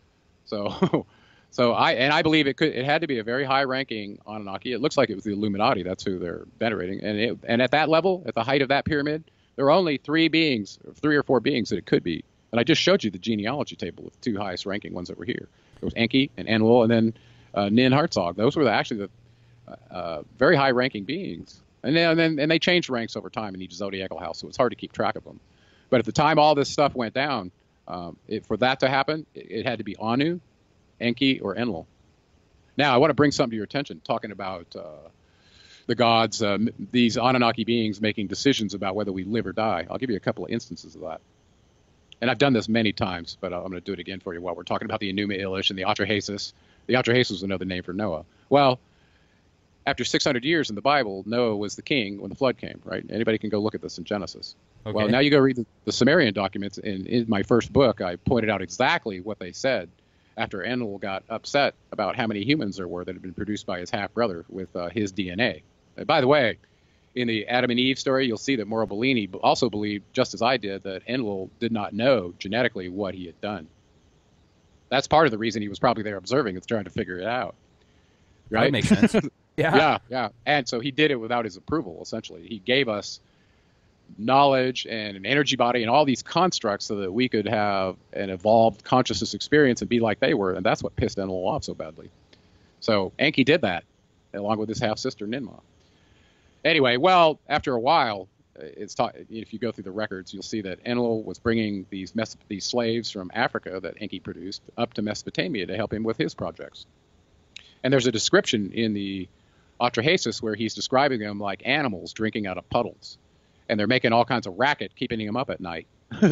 So, so I, and I believe it could, it had to be a very high ranking Anunnaki. It looks like it was the Illuminati. That's who they're venerating. And it, and at that level, at the height of that pyramid, there are only three beings, three or four beings that it could be. And I just showed you the genealogy table with the two highest ranking ones that were here. There was Enki and Enlil, and then uh, Nin Hartzog. Those were the, actually the uh, very high ranking beings. And then, and then and they changed ranks over time in each zodiacal house, so it's hard to keep track of them. But at the time all this stuff went down, um, it, for that to happen, it, it had to be Anu, Enki, or Enlil. Now, I want to bring something to your attention, talking about uh, the gods, uh, these Anunnaki beings making decisions about whether we live or die. I'll give you a couple of instances of that. And I've done this many times, but I'm going to do it again for you while we're talking about the Enuma Elish and the Atrahasis. The Atrahasis was another name for Noah. Well, after six hundred years in the Bible, Noah was the king when the flood came, right? Anybody can go look at this in Genesis. Okay. Well, now you go read the, the Summerian documents. And in my first book, I pointed out exactly what they said after Enlil got upset about how many humans there were that had been produced by his half-brother with uh, his D N A. And by the way, in the Adam and Eve story, you'll see that Mauro Biglino also believed, just as I did, that Enlil did not know genetically what he had done. That's part of the reason he was probably there observing, is trying to figure it out. Right? That makes sense. Yeah. Yeah, yeah. And so he did it without his approval, essentially. He gave us knowledge and an energy body and all these constructs so that we could have an evolved consciousness experience and be like they were. And that's what pissed Enlil off so badly. So Enki did that, along with his half-sister Ninmah. Anyway, well, after a while, it's ta- if you go through the records, you'll see that Enlil was bringing these Mes- these slaves from Africa that Enki produced up to Mesopotamia to help him with his projects. And there's a description in the Atrahasis where he's describing them like animals drinking out of puddles. And they're making all kinds of racket, keeping him up at night.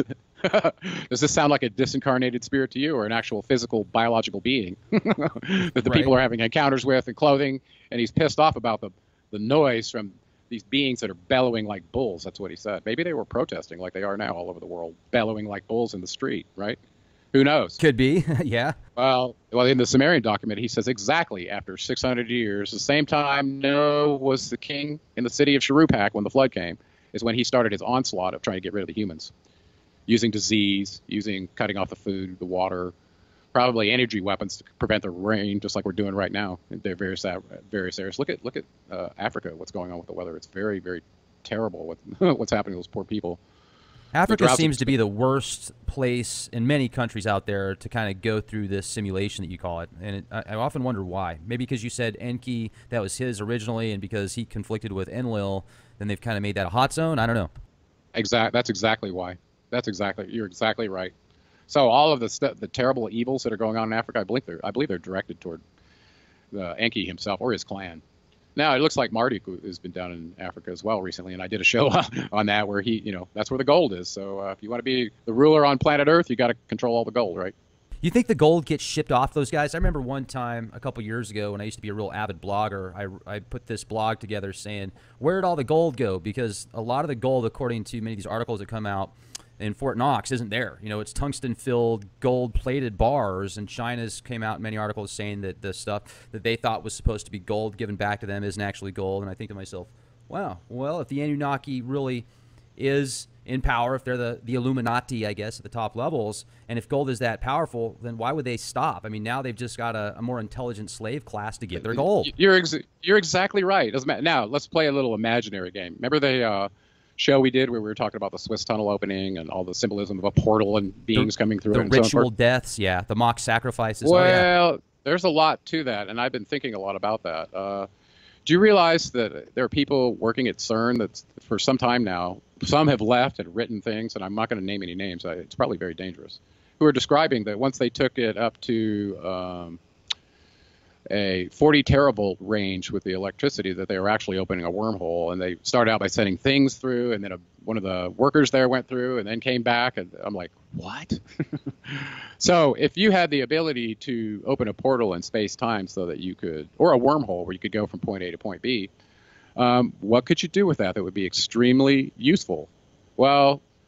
Does this sound like a disincarnated spirit to you, or an actual physical, biological being that the right. people are having encounters with and clothing? And he's pissed off about the, the noise from these beings that are bellowing like bulls. That's what he said. Maybe they were protesting like they are now all over the world, bellowing like bulls in the street, right? Who knows? Could be, yeah. Well, well, in the Summerian document, he says exactly after six hundred years, the same time Noah was the king in the city of Shuruppak when the flood came, is when he started his onslaught of trying to get rid of the humans, using disease, using cutting off the food, the water, probably energy weapons to prevent the rain, just like we're doing right now in various various areas. Look at look at uh, Africa, what's going on with the weather. It's very, very terrible what, what's happening to those poor people. Africa seems to be the worst place in many countries out there to kind of go through this simulation that you call it. And it, I, I often wonder why. Maybe because you said Enki, that was his originally, and because he conflicted with Enlil, then they've kind of made that a hot zone? I don't know. Exact. That's exactly why. That's exactly. You're exactly right. So all of the st- the terrible evils that are going on in Africa, I believe they're I believe they're directed toward uh, Enki himself or his clan. Now, it looks like Marduk has been down in Africa as well recently, and I did a show on that where he, you know, that's where the gold is. So uh, if you want to be the ruler on planet Earth, you got to control all the gold, right? You think the gold gets shipped off those guys? I remember one time a couple years ago when I used to be a real avid blogger, I, I put this blog together saying, where'd all the gold go? Because a lot of the gold, according to many of these articles that come out in Fort Knox, isn't there. You know, it's tungsten-filled, gold-plated bars, and China's came out in many articles saying that the stuff that they thought was supposed to be gold given back to them isn't actually gold. And I think to myself, wow, well, if the Anunnaki really is in power, if they're the, the Illuminati, I guess, at the top levels, and if gold is that powerful, then why would they stop? I mean, now they've just got a, a more intelligent slave class to get their gold. You're ex- you're exactly right. Doesn't matter. Now, let's play a little imaginary game. Remember the uh, show we did where we were talking about the Swiss tunnel opening and all the symbolism of a portal and beings the, coming through the it? The ritual so deaths, yeah, the mock sacrifices. Well, oh, yeah. There's a lot to that, and I've been thinking a lot about that. Uh, do you realize that there are people working at CERN that's for some time now, some have left and written things, and I'm not going to name any names, it's probably very dangerous, who are describing that once they took it up to um, a forty teravolt range with the electricity, that they were actually opening a wormhole, and they started out by sending things through, and then a, one of the workers there went through and then came back, and I'm like, what? So if you had the ability to open a portal in space-time so that you could, or a wormhole where you could go from point A to point B, um, what could you do with that that would be extremely useful? Well,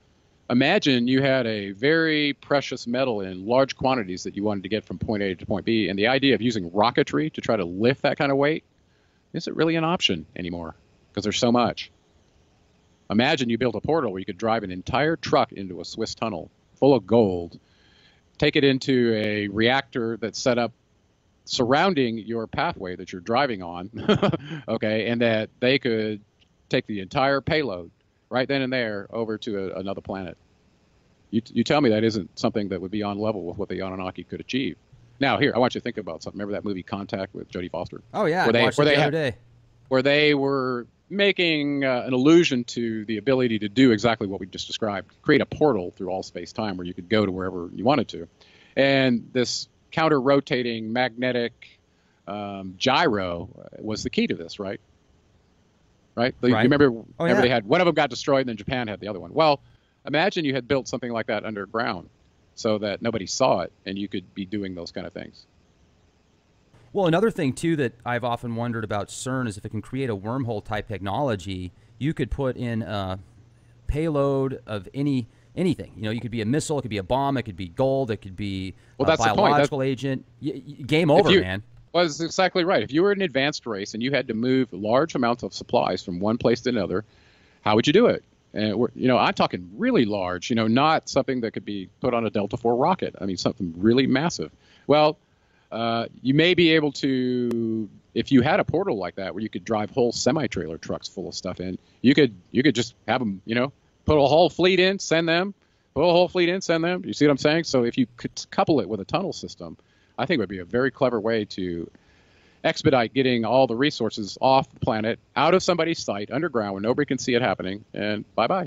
Imagine you had a very precious metal in large quantities that you wanted to get from point A to point B, and the idea of using rocketry to try to lift that kind of weight isn't really an option anymore because there's so much. Imagine you built a portal where you could drive an entire truck into a Swiss tunnel full of gold, take it into a reactor that's set up surrounding your pathway that you're driving on, okay, and that they could take the entire payload right then and there over to a, another planet. You, you tell me that isn't something that would be on level with what the Anunnaki could achieve. Now, here, I want you to think about something. Remember that movie Contact with Jodie Foster? Oh, yeah, where they, I watched where it they the had, other day. Where they were making uh, an allusion to the ability to do exactly what we just described, create a portal through all space-time where you could go to wherever you wanted to. And this counter-rotating magnetic um, gyro was the key to this, right? Right? Right. You remember, Oh, remember yeah. they had one of them got destroyed, and then Japan had the other one. Well, imagine you had built something like that underground so that nobody saw it, and you could be doing those kind of things. Well, another thing, too, that I've often wondered about CERN is if it can create a wormhole-type technology, you could put in a payload of any anything. You know, you could be a missile, it could be a bomb, it could be gold, it could be Well, a that's the point. biological agent. Y y game over, you- man. Well, that's exactly right. If you were an advanced race and you had to move large amounts of supplies from one place to another, how would you do it? And we're, you know, I'm talking really large. You know, not something that could be put on a Delta four rocket. I mean, something really massive. Well, uh, you may be able to, if you had a portal like that where you could drive whole semi-trailer trucks full of stuff in, you could you could just have them, you know, put a whole fleet in, send them, put a whole fleet in, send them. You see what I'm saying? So if you could couple it with a tunnel system, I think it would be a very clever way to expedite getting all the resources off the planet, out of somebody's sight, underground, where nobody can see it happening, and bye-bye.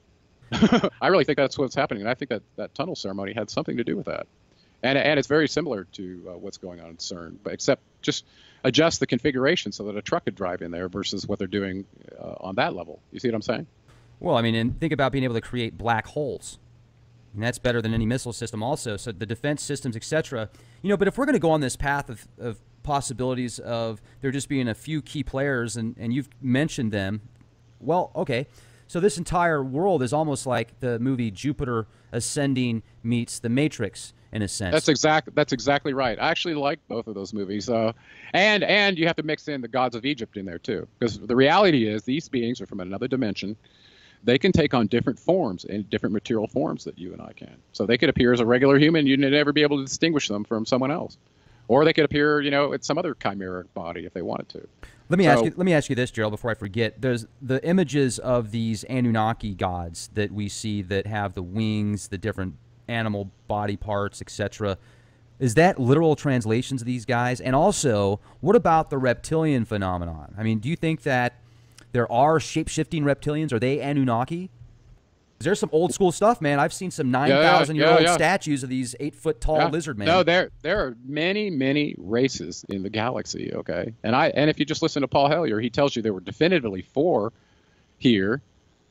I really think that's what's happening, and I think that that tunnel ceremony had something to do with that. And and it's very similar to uh, what's going on in CERN, but except just adjust the configuration so that a truck could drive in there versus what they're doing uh, on that level. You see what I'm saying? Well, I mean, and think about being able to create black holes. And that's better than any missile system also. So the defense systems, et cetera. You know, but if we're going to go on this path of, of possibilities of there just being a few key players, and, and you've mentioned them, well, okay. So this entire world is almost like the movie Jupiter Ascending meets The Matrix, in a sense. That's exact. That's exactly right. I actually like both of those movies. Uh, and and you have to mix in the gods of Egypt in there too, because the reality is these beings are from another dimension. They can take on different forms and different material forms that you and I can. So they could appear as a regular human. You'd never be able to distinguish them from someone else. Or they could appear, you know, at some other chimeric body if they wanted to. Let me so, ask you. Let me ask you this, Gerald, before I forget. There's the images of these Anunnaki gods that we see that have the wings, the different animal body parts, et cetera. Is that literal translations of these guys? And also, what about the reptilian phenomenon? I mean, do you think that there are shape-shifting reptilians? Are they Anunnaki? There's some old school stuff, man. I've seen some nine thousand yeah, year old yeah, yeah. statues of these eight foot tall yeah. lizard men. No, there there are many, many races in the galaxy, okay? And I and if you just listen to Paul Hellyer, he tells you there were definitively four here,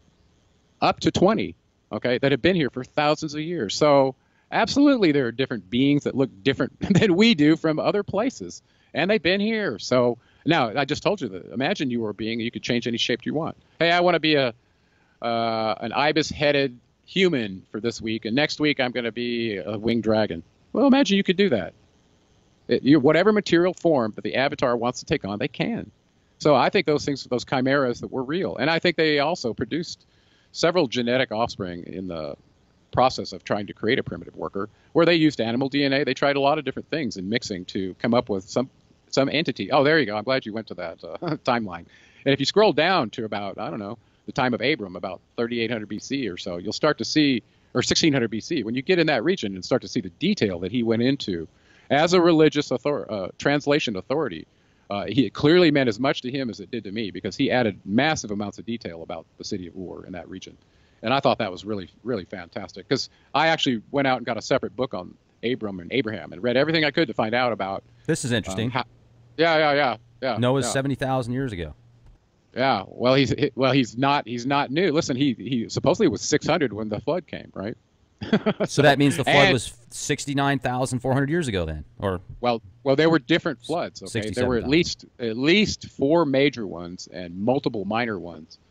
up to twenty, okay, that have been here for thousands of years. So absolutely there are different beings that look different than we do from other places. And they've been here. So now, I just told you that. Imagine you were a being, you could change any shape you want. Hey, I want to be a uh, an ibis-headed human for this week, and next week I'm going to be a winged dragon. Well, imagine you could do that. It, you, whatever material form that the avatar wants to take on, they can. So I think those things, those chimeras, that were real, and I think they also produced several genetic offspring in the process of trying to create a primitive worker, where they used animal D N A. They tried a lot of different things in mixing to come up with some some entity. Oh, there you go. I'm glad you went to that uh, timeline. And if you scroll down to about, I don't know, the time of Abram, about thirty-eight hundred B C or so, you'll start to see, or sixteen hundred B C, when you get in that region and start to see the detail that he went into as a religious author uh, translation authority. Uh, he it clearly meant as much to him as it did to me, because he added massive amounts of detail about the city of Ur in that region. And I thought that was really, really fantastic, because I actually went out and got a separate book on Abram and Abraham and read everything I could to find out about. This is interesting. Um, how, yeah, yeah, yeah, yeah. Noah's yeah. seventy thousand years ago. Yeah, well, he's well, he's not he's not new. Listen, he he supposedly was six hundred when the flood came, right? so, so that means the flood and, was sixty-nine thousand four hundred years ago, then, or well, well, there were different floods. Okay, there were at least at least four major ones and multiple minor ones.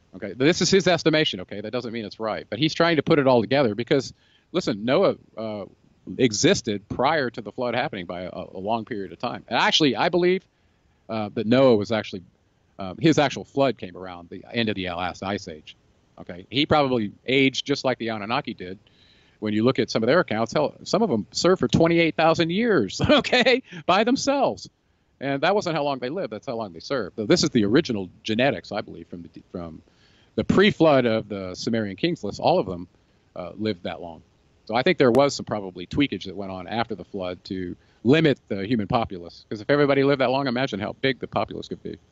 Okay, this is his estimation. Okay, that doesn't mean it's right, but he's trying to put it all together because, listen, Noah uh, existed prior to the flood happening by a, a long period of time. And actually, I believe uh, that Noah was actually um, his actual flood came around the end of the last ice age. Okay, he probably aged just like the Anunnaki did. When you look at some of their accounts, hell, some of them served for twenty-eight thousand years. Okay, by themselves. And that wasn't how long they lived. That's how long they served. So this is the original genetics, I believe, from the from the pre-flood of the Summerian kings list. All of them uh, lived that long. So I think there was some probably tweakage that went on after the flood to limit the human populace. Because if everybody lived that long, imagine how big the populace could be.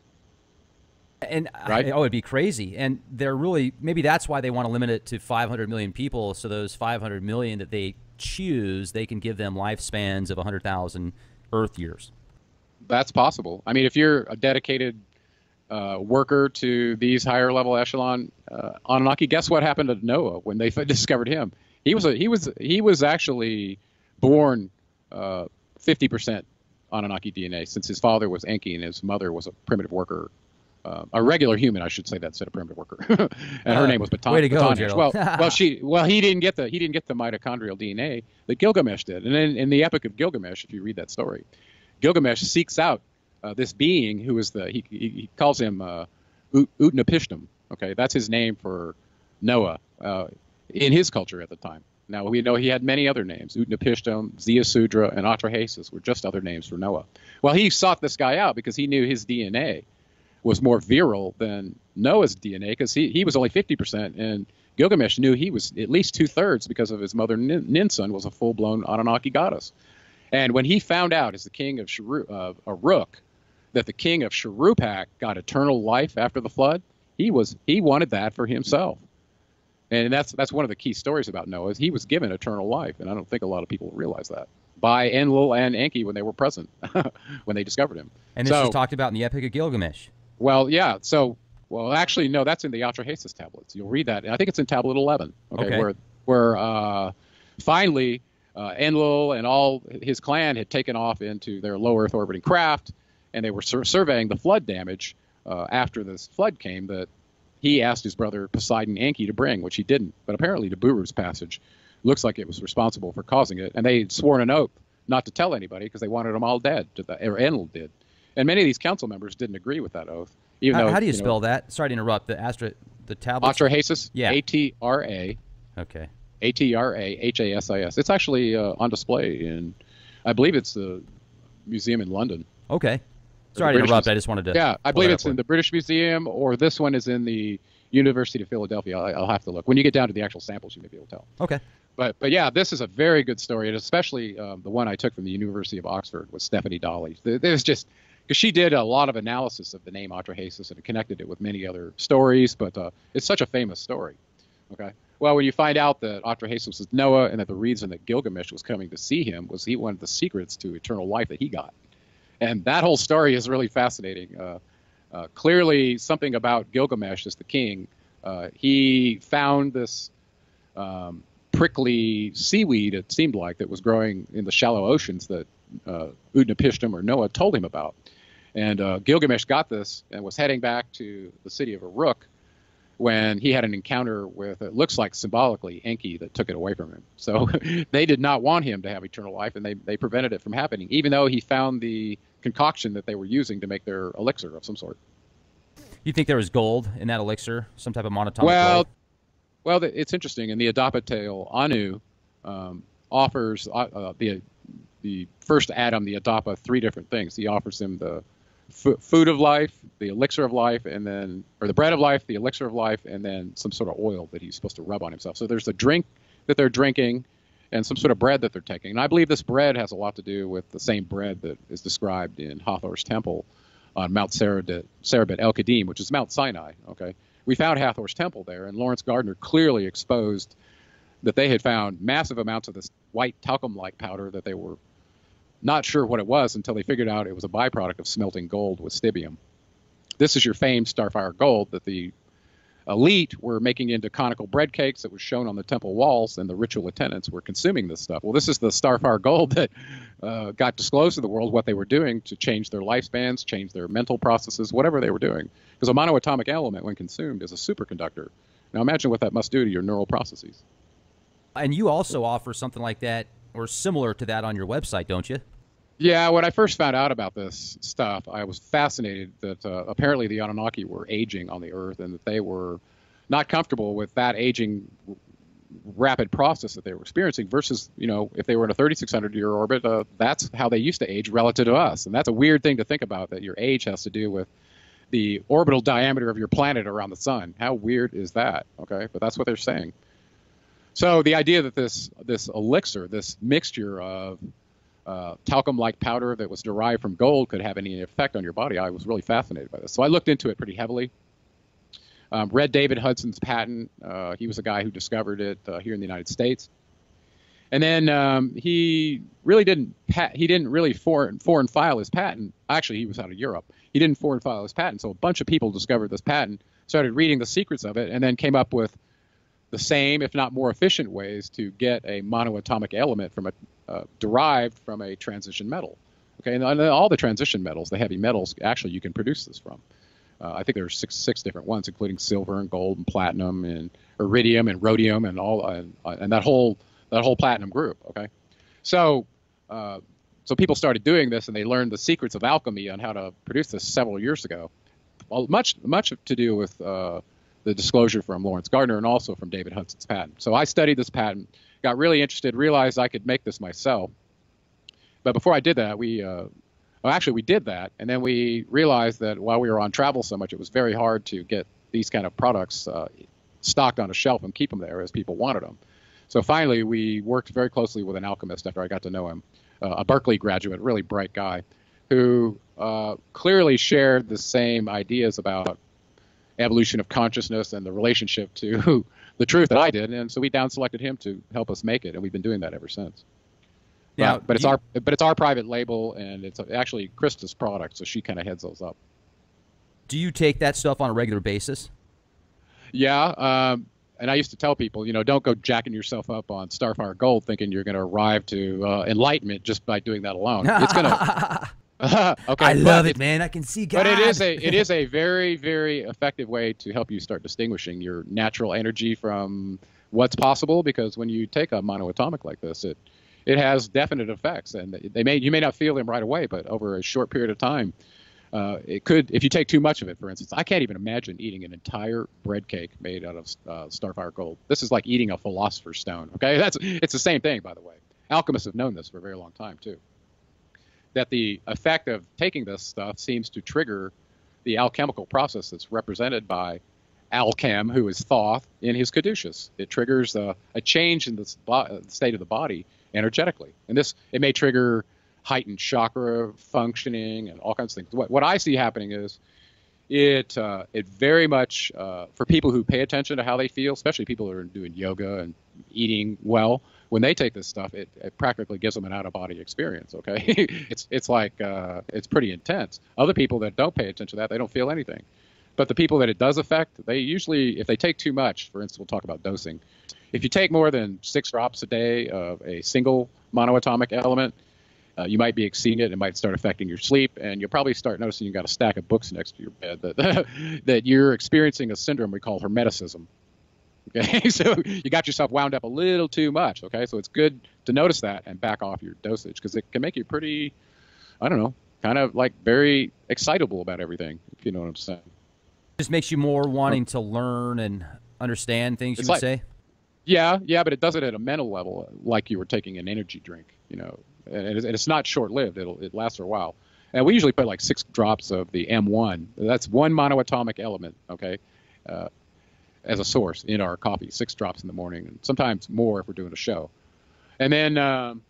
And right? I, oh, it'd be crazy. And they're really, maybe that's why they want to limit it to five hundred million people. So those five hundred million that they choose, they can give them lifespans of one hundred thousand Earth years. That's possible. I mean, if you're a dedicated uh, worker to these higher level echelon uh, Anunnaki, guess what happened to Noah when they discovered him? He was a, he was he was actually born uh, fifty percent Anunnaki D N A, since his father was Enki and his mother was a primitive worker, uh, a regular human, I should say, that instead of primitive worker, and her uh, name was Baton. Way to go, Batanesh. Gerald. Well, well, she well he didn't get the he didn't get the mitochondrial D N A that Gilgamesh did, and in, in the Epic of Gilgamesh, if you read that story, Gilgamesh seeks out uh, this being who is the he he, he calls him uh, Utnapishtim. Okay, that's his name for Noah uh, in his culture at the time. Now, we know he had many other names. Utnapishtim, Ziusudra, and Atrahasis were just other names for Noah. Well, he sought this guy out because he knew his D N A was more virile than Noah's D N A, because he, he was only fifty percent, and Gilgamesh knew he was at least two-thirds because of his mother Nin- Ninsun was a full-blown Anunnaki goddess. And when he found out, as the king of Sharu, uh, Uruk, that the king of Sharupak got eternal life after the flood, he was he wanted that for himself. And that's that's one of the key stories about Noah, is he was given eternal life, and I don't think a lot of people realize that, by Enlil and Enki when they were present, when they discovered him. And this so, is talked about in the Epic of Gilgamesh. Well, yeah. So, well, actually, no, that's in the Atrahasis tablets. You'll read that. I think it's in tablet eleven, okay, okay. where where uh, finally uh, Enlil and all his clan had taken off into their low Earth orbiting craft, and they were sur surveying the flood damage uh, after this flood came that he asked his brother Poseidon Enki to bring, which he didn't. But apparently the Buru's passage looks like it was responsible for causing it. And they had sworn an oath not to tell anybody because they wanted them all dead, to the, or Enlil did. And many of these council members didn't agree with that oath. Even how, though, how do you, you spell know, that? Sorry to interrupt. The Astra, the tablets? Atrahasis? Yeah. A T R A. Okay. A T R A H A S I S. It's actually uh, on display in, I believe it's the museum in London. Okay. Sorry to interrupt. I just wanted to. Yeah, I believe it's in the British Museum, or this one is in the University of Philadelphia. I'll, I'll have to look. When you get down to the actual samples, you may be able to tell. Okay. But but yeah, this is a very good story, and especially um, the one I took from the University of Oxford with Stephanie Dolly. There's just, because she did a lot of analysis of the name Atrahasis and connected it with many other stories, but uh, it's such a famous story. Okay. Well, when you find out that Atrahasis was Noah, and that the reason that Gilgamesh was coming to see him was he wanted the secrets to eternal life that he got. And that whole story is really fascinating. Uh, uh, clearly, something about Gilgamesh as the king, uh, he found this um, prickly seaweed, it seemed like, that was growing in the shallow oceans that uh, Utnapishtim or Noah told him about. And uh, Gilgamesh got this and was heading back to the city of Uruk when he had an encounter with, it looks like symbolically, Enki, that took it away from him. So they did not want him to have eternal life, and they, they prevented it from happening, even though he found the concoction that they were using to make their elixir of some sort. You think there was gold in that elixir, some type of monatomic well, gold? Well, it's interesting. In the Adapa Anu um, offers uh, uh, the the first Adam, the Adapa, three different things. He offers him the f food of life, the elixir of life, and then, or the bread of life, the elixir of life, and then some sort of oil that he's supposed to rub on himself. So there's a drink that they're drinking and some sort of bread that they're taking. And I believe this bread has a lot to do with the same bread that is described in Hathor's temple on Mount Serabit, Serabit El Kadim, which is Mount Sinai. Okay, we found Hathor's temple there, and Lawrence Gardner clearly exposed that they had found massive amounts of this white talcum-like powder that they were not sure what it was until they figured out it was a byproduct of smelting gold with stibium. This is your famed Starfire gold that the elite were making into conical bread cakes that was shown on the temple walls, and the ritual attendants were consuming this stuff. Well, this is the Starfire gold that uh, got disclosed to the world what they were doing to change their lifespans, change their mental processes, whatever they were doing. Because a monoatomic element, when consumed, is a superconductor. Now imagine what that must do to your neural processes. And you also offer something like that or similar to that on your website, don't you? Yeah, when I first found out about this stuff, I was fascinated that uh, apparently the Anunnaki were aging on the Earth and that they were not comfortable with that aging rapid process that they were experiencing versus, you know, if they were in a thirty-six hundred year orbit, uh, that's how they used to age relative to us. And that's a weird thing to think about, that your age has to do with the orbital diameter of your planet around the sun. How weird is that? Okay, but that's what they're saying. So the idea that this this elixir, this mixture of uh, talcum-like powder that was derived from gold could have any effect on your body, I was really fascinated by this. So I looked into it pretty heavily. Um, read David Hudson's patent. Uh, he was a guy who discovered it uh, here in the United States. And then um, he really didn't pat he didn't really foreign foreign file his patent. Actually, he was out of Europe. He didn't foreign file his patent. So a bunch of people discovered this patent, started reading the secrets of it, and then came up with the same, if not more efficient ways to get a monoatomic element from a uh, derived from a transition metal. Okay, and all the transition metals, the heavy metals, actually you can produce this from. Uh, I think there are six six different ones, including silver and gold and platinum and iridium and rhodium and all and, and that whole that whole platinum group. Okay, so uh, so people started doing this and they learned the secrets of alchemy on how to produce this several years ago. Well, much much to do with uh, the disclosure from Lawrence Gardner and also from David Hudson's patent. So I studied this patent, got really interested, realized I could make this myself. But before I did that, we uh, well, actually we did that, and then we realized that while we were on travel so much, it was very hard to get these kind of products uh, stocked on a shelf and keep them there as people wanted them. So finally, we worked very closely with an alchemist after I got to know him, uh, a Berkeley graduate, really bright guy, who uh, clearly shared the same ideas about evolution of consciousness and the relationship to the truth that I did. And so we down selected him to help us make it, and we've been doing that ever since. Now, but, but it's you, our but it's our private label, and it's actually Krista's product, so she kind of heads those up. Do you take that stuff on a regular basis? Yeah, um, and I used to tell people, you know, don't go jacking yourself up on Starfire Gold thinking you're going to arrive to uh, enlightenment just by doing that alone. It's going to. Okay, I love it, man. I can see God. But it is a it is a very very effective way to help you start distinguishing your natural energy from what's possible, because when you take a monoatomic like this, it it has definite effects, and they may you may not feel them right away, but over a short period of time, uh, it could. If you take too much of it, for instance, I can't even imagine eating an entire bread cake made out of uh, Starfire Gold. This is like eating a philosopher's stone. Okay, that's it's the same thing, by the way. Alchemists have known this for a very long time too. That the effect of taking this stuff seems to trigger the alchemical process that's represented by Alchem, who is Thoth, in his caduceus. It triggers a, a change in the state of the body energetically. And this, it may trigger heightened chakra functioning and all kinds of things. What, what I see happening is it uh, it very much, uh, for people who pay attention to how they feel, especially people who are doing yoga and eating well, when they take this stuff, it, it practically gives them an out-of-body experience, okay? it's it's like, uh, it's pretty intense. Other people that don't pay attention to that, they don't feel anything. But the people that it does affect, they usually, if they take too much, for instance, we'll talk about dosing. If you take more than six drops a day of a single monoatomic element, uh, you might be exceeding it. It might start affecting your sleep, and you'll probably start noticing you've got a stack of books next to your bed that, that you're experiencing a syndrome we call hermeticism. Okay, so you got yourself wound up a little too much. Okay, so it's good to notice that and back off your dosage, because it can make you pretty, I don't know, kind of like very excitable about everything, if you know what I'm saying. Just makes you more wanting to learn and understand things, you It's would like- say? Yeah, yeah, but it does it at a mental level, like you were taking an energy drink, you know, and it's, and it's not short-lived. It'll it lasts for a while. And we usually put like six drops of the M one. That's one monoatomic element, okay, uh, as a source in our coffee. Six drops in the morning, and sometimes more if we're doing a show. And then, um,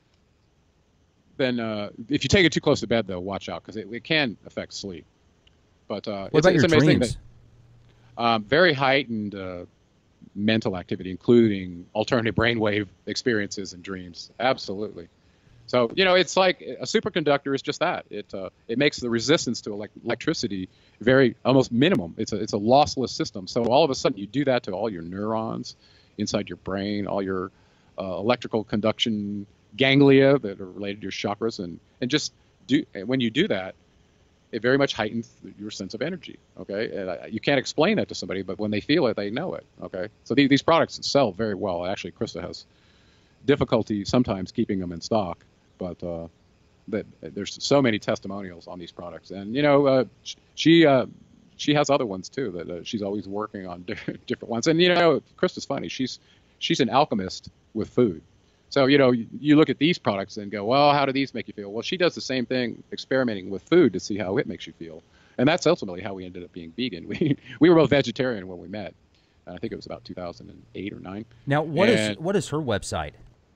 then uh, if you take it too close to bed, though, watch out, because it, it can affect sleep. But uh, What it's, about it's your amazing dreams? that um, very heightened uh, mental activity, including alternative brainwave experiences and dreams. Absolutely. So, you know, it's like a superconductor is just that. It uh, it makes the resistance to elect electricity very almost minimum. It's a it's a lossless system. So all of a sudden you do that to all your neurons inside your brain, all your uh, electrical conduction ganglia that are related to your chakras, and and just do. And when you do that, it very much heightens your sense of energy. Okay, and I, you can't explain that to somebody, but when they feel it, they know it. Okay, so these these products sell very well. Actually, Krista has difficulty sometimes keeping them in stock, but uh, that there's so many testimonials on these products, and you know, uh, she uh, she has other ones too that uh, she's always working on different different ones. And you know, Krista's funny. She's she's an alchemist with food. So, you know, you, you look at these products and go, well, how do these make you feel? Well, she does the same thing, experimenting with food to see how it makes you feel. And that's ultimately how we ended up being vegan. We we were both vegetarian when we met. Uh, I think it was about two thousand eight or nine. Now, what and, is what is her website?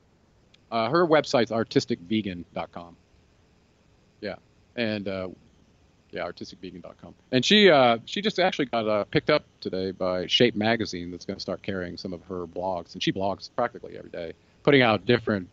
Uh, her website's artistic vegan dot com. Yeah. And, uh, yeah, artistic vegan dot com. And she uh, she just actually got uh, picked up today by Shape Magazine that's going to start carrying some of her blogs. And she blogs practically every day, putting out different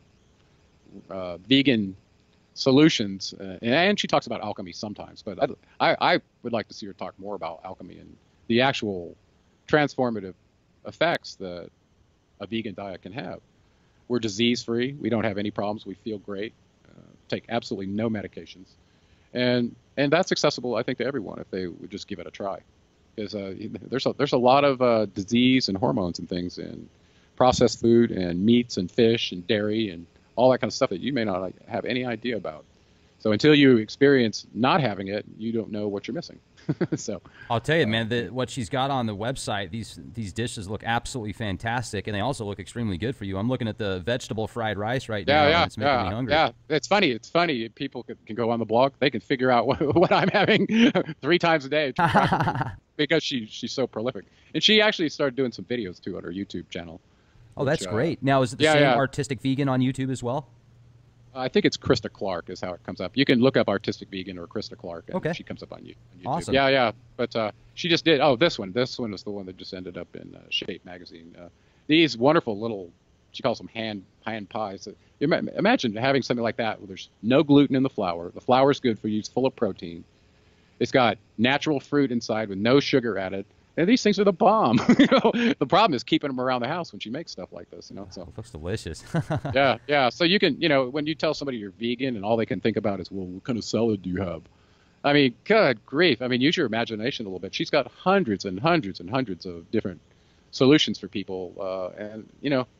uh, vegan solutions, uh, and she talks about alchemy sometimes. But I, I would like to see her talk more about alchemy and the actual transformative effects that a vegan diet can have. We're disease-free. We don't have any problems. We feel great. Uh, take absolutely no medications, and and that's accessible, I think, to everyone if they would just give it a try. Because uh, there's a, there's a lot of uh, disease and hormones and things in processed food and meats and fish and dairy and all that kind of stuff that you may not have any idea about. So until you experience not having it, you don't know what you're missing. So I'll tell you, man, the, what she's got on the website, these these dishes look absolutely fantastic, and they also look extremely good for you. I'm looking at the vegetable fried rice right yeah, now, yeah, and it's making yeah, me hungry. Yeah, it's funny. It's funny. People can, can go on the blog. They can figure out what, what I'm having three times a day because she she's so prolific. And she actually started doing some videos, too, on her YouTube channel. Oh, that's which, great. Uh, now, is it the yeah, same yeah. Artistic Vegan on YouTube as well? I think it's Krista Clark is how it comes up. You can look up Artistic Vegan or Krista Clark, and okay. she comes up on YouTube. Awesome. Yeah, yeah. But uh, she just did. Oh, this one. This one was the one that just ended up in uh, Shape Magazine. Uh, these wonderful little, she calls them hand hand pies. Imagine having something like that where there's no gluten in the flour. The flour is good for you. It's full of protein. It's got natural fruit inside with no sugar added. And these things are the bomb. You know, the problem is keeping them around the house when she makes stuff like this. You know, so it looks delicious. yeah, yeah. So you can, you know, when you tell somebody you're vegan and all they can think about is, well, what kind of salad do you have? I mean, good grief. I mean, use your imagination a little bit. She's got hundreds and hundreds and hundreds of different solutions for people, uh, and you know,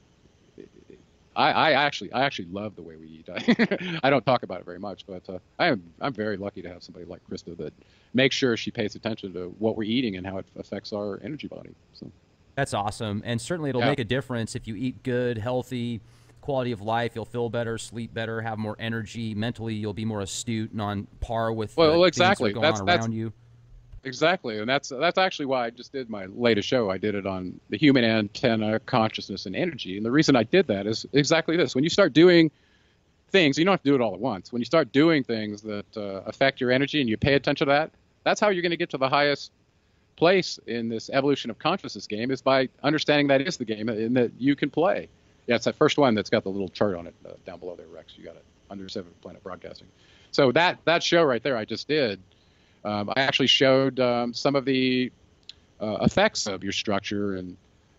I, I actually, I actually love the way we eat. I, I don't talk about it very much, but uh, I am, I'm very lucky to have somebody like Krista that makes sure she pays attention to what we're eating and how it affects our energy body. So that's awesome, and certainly it'll yeah. make a difference if you eat good, healthy, quality of life. You'll feel better, sleep better, have more energy. Mentally, you'll be more astute and on par with well, the exactly. things that are that's, going that's, on around you. Exactly, and that's that's actually why I just did my latest show. I did it on the human antenna, consciousness, and energy. And the reason I did that is exactly this. When you start doing things, you don't have to do it all at once. When you start doing things that uh, affect your energy and you pay attention to that, that's how you're going to get to the highest place in this evolution of consciousness game, is by understanding that is the game and that you can play. Yeah, it's that first one that's got the little chart on it uh, down below there, Rex. You got it, Under Seventh Planet Broadcasting. So that that show right there I just did, Um, I actually showed um, some of the uh, effects of your structure, and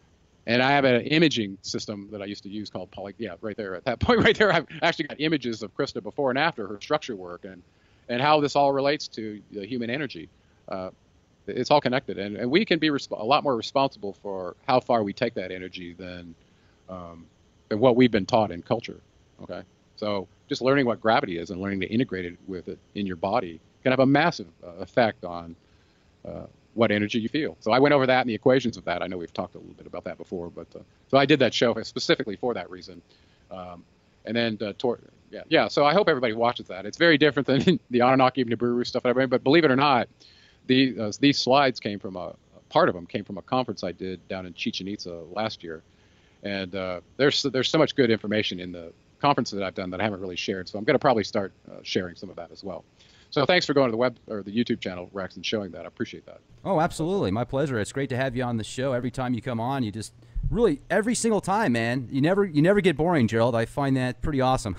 and I have an imaging system that I used to use called poly. Yeah, right there at that point, right there, I've actually got images of Krista before and after her structure work, and and how this all relates to the human energy. Uh, it's all connected, and, and we can be resp- a lot more responsible for how far we take that energy than um, than what we've been taught in culture. Okay, so just learning what gravity is and learning to integrate it with it in your body can have a massive uh, effect on uh, what energy you feel. So I went over that and the equations of that. I know we've talked a little bit about that before, but uh, so I did that show specifically for that reason. Um, and then, uh, tor- yeah, yeah. So I hope everybody watches that. It's very different than the Anunnaki and Nibiru stuff, but believe it or not, the, uh, these slides came from a, part of them came from a conference I did down in Chichen Itza last year. And uh, there's there's so much good information in the conferences that I've done that I haven't really shared. So I'm going to probably start uh, sharing some of that as well. So thanks for going to the web or the YouTube channel, Rex, and showing that. I appreciate that. Oh, absolutely. My pleasure. It's great to have you on the show. Every time you come on, you just really, every single time, man, you never you never get boring, Gerald. I find that pretty awesome.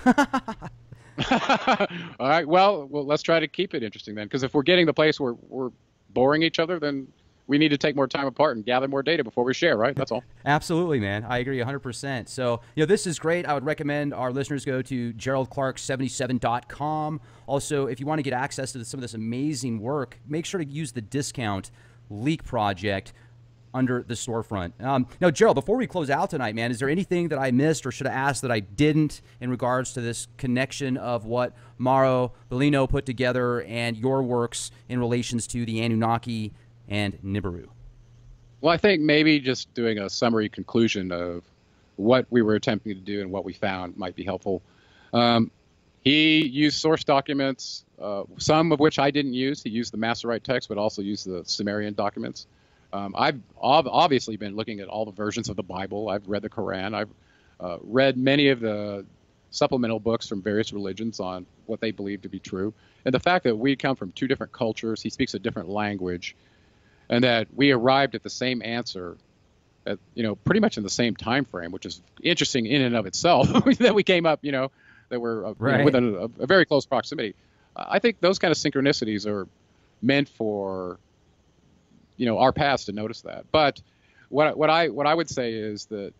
All right. Well, well, let's try to keep it interesting then, because if we're getting the place where we're boring each other, then we need to take more time apart and gather more data before we share, right? That's all. Absolutely, man. I agree one hundred percent. So, you know, this is great. I would recommend our listeners go to gerald clark seventy-seven dot com. Also, if you want to get access to some of this amazing work, make sure to use the discount Leak Project under the storefront. Um, now, Gerald, before we close out tonight, man, is there anything that I missed or should have asked that I didn't in regards to this connection of what Mauro Biglino put together and your works in relations to the Anunnaki and Nibiru? Well, I think maybe just doing a summary conclusion of what we were attempting to do and what we found might be helpful. Um, he used source documents, uh, some of which I didn't use. He used the Masorite text, but also used the Summerian documents. Um, I've ob obviously been looking at all the versions of the Bible. I've read the Quran. I've uh, read many of the supplemental books from various religions on what they believe to be true. And the fact that we come from two different cultures, he speaks a different language, and that we arrived at the same answer at, you know, pretty much in the same time frame, which is interesting in and of itself, that we came up, you know, that we're uh, right. you know, within a, a very close proximity. Uh, I think those kind of synchronicities are meant for, you know, our paths to notice that. But what what I what I would say is that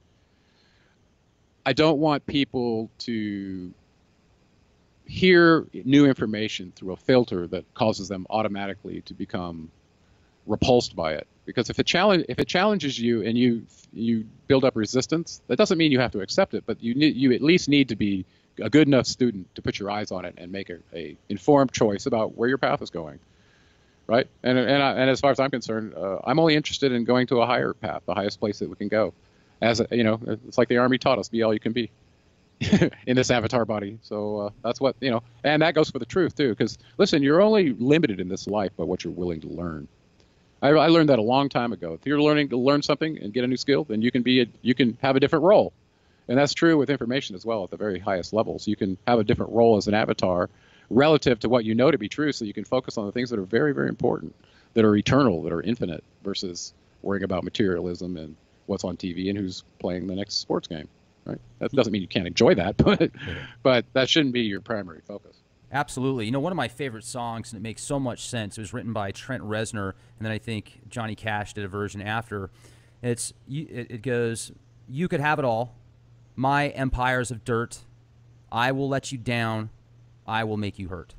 I don't want people to hear new information through a filter that causes them automatically to become repulsed by it. Because if it challenge if it challenges you and you you build up resistance, that doesn't mean you have to accept it, but you need, you at least need to be a good enough student to put your eyes on it and make a, a informed choice about where your path is going. Right, and and, I, and as far as I'm concerned, uh, I'm only interested in going to a higher path, the highest place that we can go. As a, you know, it's like the Army taught us: be all you can be in this avatar body. So uh, that's what you know, and that goes for the truth too. Because listen, you're only limited in this life by what you're willing to learn. I, I learned that a long time ago. If you're learning to learn something and get a new skill, then you can be a, you can have a different role, and that's true with information as well at the very highest levels. You can have a different role as an avatar relative to what you know to be true, so you can focus on the things that are very, very important, that are eternal, that are infinite, versus worrying about materialism and what's on T V and who's playing the next sports game. Right? That doesn't mean you can't enjoy that, but but that shouldn't be your primary focus. Absolutely. You know, one of my favorite songs, and it makes so much sense, it was written by Trent Reznor, and then I think Johnny Cash did a version after. It's it, it goes, "You could have it all, my empires of dirt. I will let you down. I will make you hurt."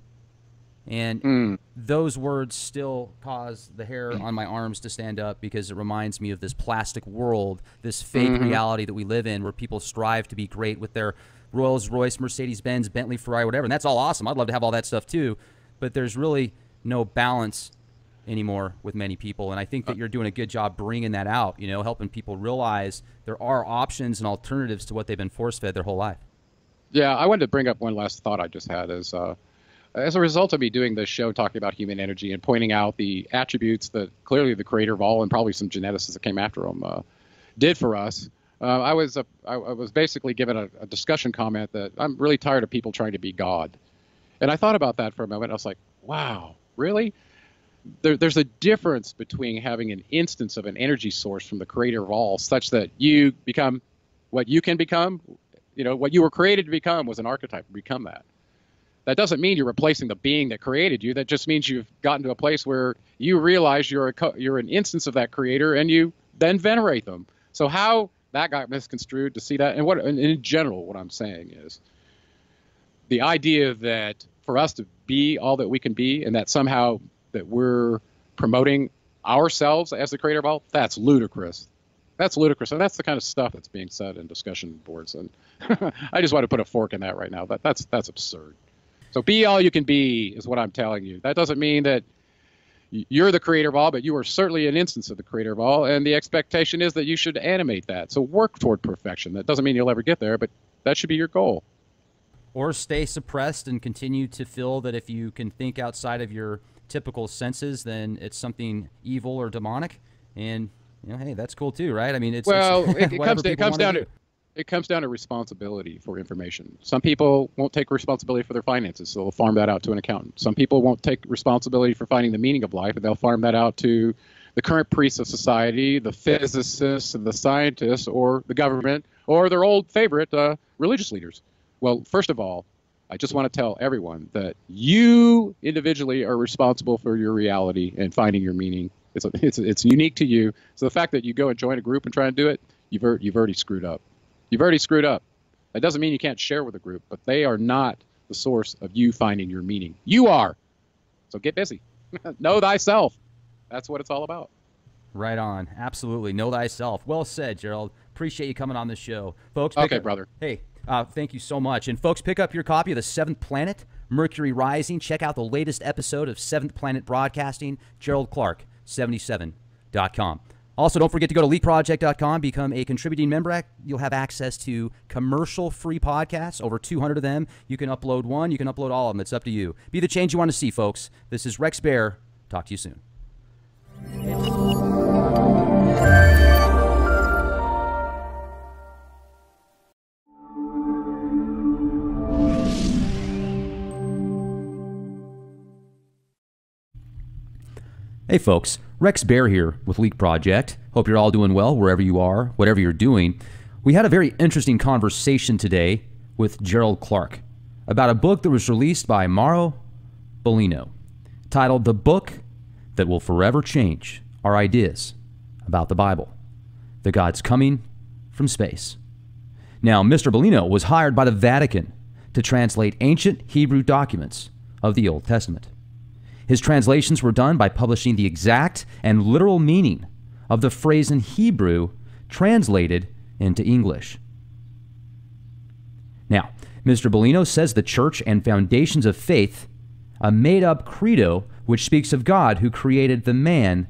And mm. those words still cause the hair on my arms to stand up, because it reminds me of this plastic world, this fake mm-hmm. reality that we live in, where people strive to be great with their Rolls Royce, Mercedes-Benz, Bentley, Ferrari, whatever. And that's all awesome. I'd love to have all that stuff too. But there's really no balance anymore with many people. And I think that you're doing a good job bringing that out, you know, helping people realize there are options and alternatives to what they've been force-fed their whole life. Yeah, I wanted to bring up one last thought I just had. Is uh, as a result of me doing this show talking about human energy and pointing out the attributes that clearly the creator of all, and probably some geneticists that came after him, uh, did for us, uh, I was uh, I, I was basically given a, a discussion comment that I'm really tired of people trying to be God. And I thought about that for a moment. I was like, wow, really? There, there's a difference between having an instance of an energy source from the creator of all, such that you become what you can become. You know, what you were created to become was an archetype. Become that. That doesn't mean you're replacing the being that created you. That just means you've gotten to a place where you realize you're a you're an instance of that creator, and you then venerate them. So how that got misconstrued to see that, and what in general, what I'm saying is the idea that for us to be all that we can be, and that somehow that we're promoting ourselves as the creator of all, that's ludicrous. That's ludicrous, and that's the kind of stuff that's being said in discussion boards. And I just want to put a fork in that right now. That that's that's absurd. So be all you can be is what I'm telling you. That doesn't mean that you're the creator of all, but you are certainly an instance of the creator of all, and the expectation is that you should animate that. So work toward perfection. That doesn't mean you'll ever get there, but that should be your goal. Or stay suppressed and continue to feel that if you can think outside of your typical senses, then it's something evil or demonic. And you know, hey, that's cool too, right? I mean, it's well, it's it, it comes it comes down to, to it comes down to responsibility for information. Some people won't take responsibility for their finances, so they'll farm that out to an accountant. Some people won't take responsibility for finding the meaning of life, and they'll farm that out to the current priests of society, the physicists and the scientists, or the government, or their old favorite uh, religious leaders. Well, first of all, I just want to tell everyone that you individually are responsible for your reality and finding your meaning It's a, it's it's unique to you. So the fact that you go and join a group and try and do it, you've er, you've already screwed up. You've already screwed up. That doesn't mean you can't share with a group, but they are not the source of you finding your meaning. You are. So get busy. Know thyself. That's what it's all about. Right on. Absolutely. Know thyself. Well said, Gerald. Appreciate you coming on the show. Folks, pick okay, up, brother. Hey, uh, thank you so much. And folks, pick up your copy of The Seventh Planet, Mercury Rising. Check out the latest episode of Seventh Planet Broadcasting, Gerald Clark, seventy-seven dot com. Also, don't forget to go to leak project dot com, become a contributing member. You'll have access to commercial-free podcasts, over two hundred of them. You can upload one. You can upload all of them. It's up to you. Be the change you want to see, folks. This is Rex Bear. Talk to you soon. Hey folks, Rex Bear here with Leak Project. Hope you're all doing well wherever you are, whatever you're doing. We had a very interesting conversation today with Gerald Clark about a book that was released by Mauro Biglino, titled The Book That Will Forever Change Our Ideas About the Bible, The Gods Coming from Space. Now, Mister Biglino was hired by the Vatican to translate ancient Hebrew documents of the Old Testament. His translations were done by publishing the exact and literal meaning of the phrase in Hebrew translated into English. Now, Mister Biglino says the church and foundations of faith, a made-up credo which speaks of God who created the man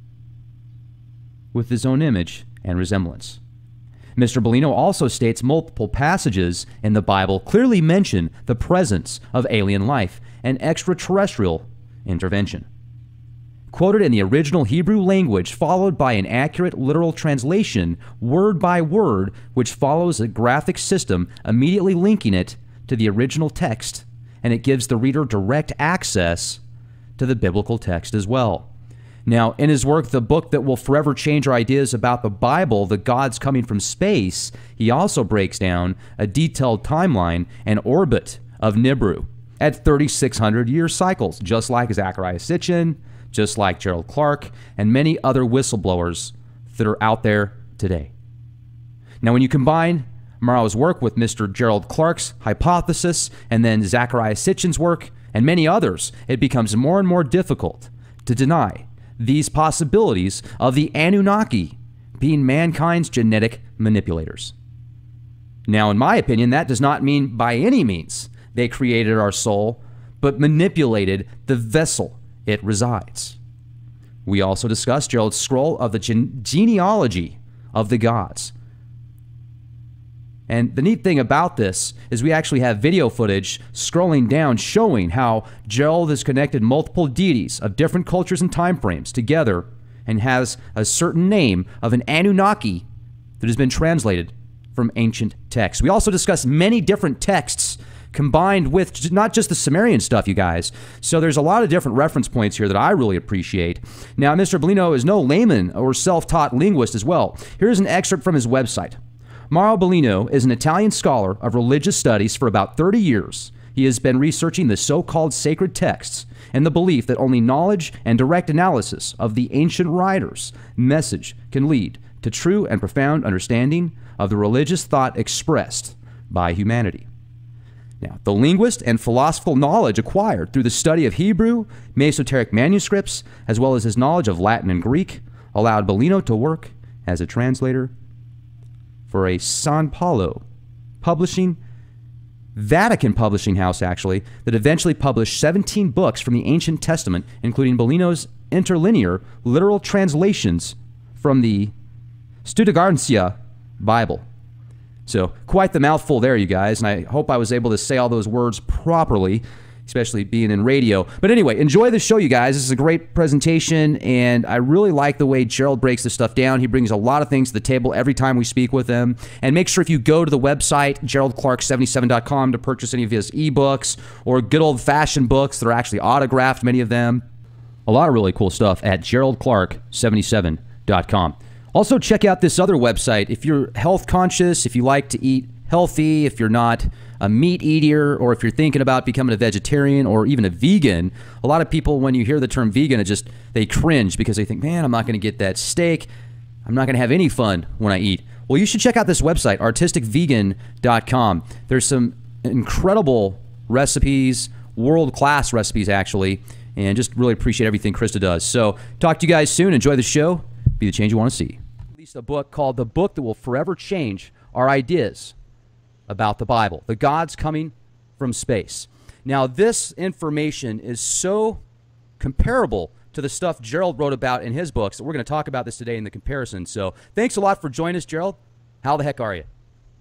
with his own image and resemblance. Mister Biglino also states multiple passages in the Bible clearly mention the presence of alien life and extraterrestrial intervention. Quoted in the original Hebrew language, followed by an accurate literal translation, word by word, which follows a graphic system immediately linking it to the original text, and it gives the reader direct access to the biblical text as well. Now, in his work, The Book That Will Forever Change Our Ideas About the Bible, The Gods Coming from Space, he also breaks down a detailed timeline and orbit of Nibiru at thirty-six hundred year cycles, just like Zecharia Sitchin, just like Gerald Clark, and many other whistleblowers that are out there today. Now, when you combine Mauro's work with Mister Gerald Clark's hypothesis, and then Zecharia Sitchin's work, and many others, it becomes more and more difficult to deny these possibilities of the Anunnaki being mankind's genetic manipulators. Now, in my opinion, that does not mean by any means they created our soul, but manipulated the vessel it resides. We also discussed Gerald's scroll of the gene genealogy of the gods. And the neat thing about this is we actually have video footage scrolling down showing how Gerald has connected multiple deities of different cultures and time frames together and has a certain name of an Anunnaki that has been translated from ancient texts. We also discussed many different texts combined with not just the Summerian stuff, you guys. So there's a lot of different reference points here that I really appreciate. Now, Mister Biglino is no layman or self-taught linguist as well. Here's an excerpt from his website. Mauro Biglino is an Italian scholar of religious studies for about thirty years. He has been researching the so-called sacred texts and the belief that only knowledge and direct analysis of the ancient writers' message can lead to true and profound understanding of the religious thought expressed by humanity. Now, the linguist and philosophical knowledge acquired through the study of Hebrew, Masoretic manuscripts, as well as his knowledge of Latin and Greek, allowed Biglino to work as a translator for a San Paulo publishing, Vatican publishing house actually, that eventually published seventeen books from the Ancient Testament, including Biglino's interlinear literal translations from the Stuttgartensia Bible. So, quite the mouthful there, you guys, and I hope I was able to say all those words properly, especially being in radio. But anyway, enjoy the show, you guys. This is a great presentation, and I really like the way Gerald breaks this stuff down. He brings a lot of things to the table every time we speak with him. And make sure if you go to the website, gerald clark seventy-seven dot com, to purchase any of his ebooks or good old-fashioned books that are actually autographed, many of them. A lot of really cool stuff at gerald clark seventy-seven dot com. Also, check out this other website. If you're health conscious, if you like to eat healthy, if you're not a meat eater, or if you're thinking about becoming a vegetarian or even a vegan, a lot of people, when you hear the term vegan, it just, they cringe because they think, man, I'm not going to get that steak. I'm not going to have any fun when I eat. Well, you should check out this website, artistic vegan dot com. There's some incredible recipes, world-class recipes, actually, and just really appreciate everything Krista does. So talk to you guys soon. Enjoy the show. Be the change you want to see. Released a book called The Book That Will Forever Change Our Ideas About the Bible, the gods coming from space. Now, this information is so comparable to the stuff Gerald wrote about in his books that we're going to talk about this today in the comparison. So thanks a lot for joining us, Gerald. How the heck are you?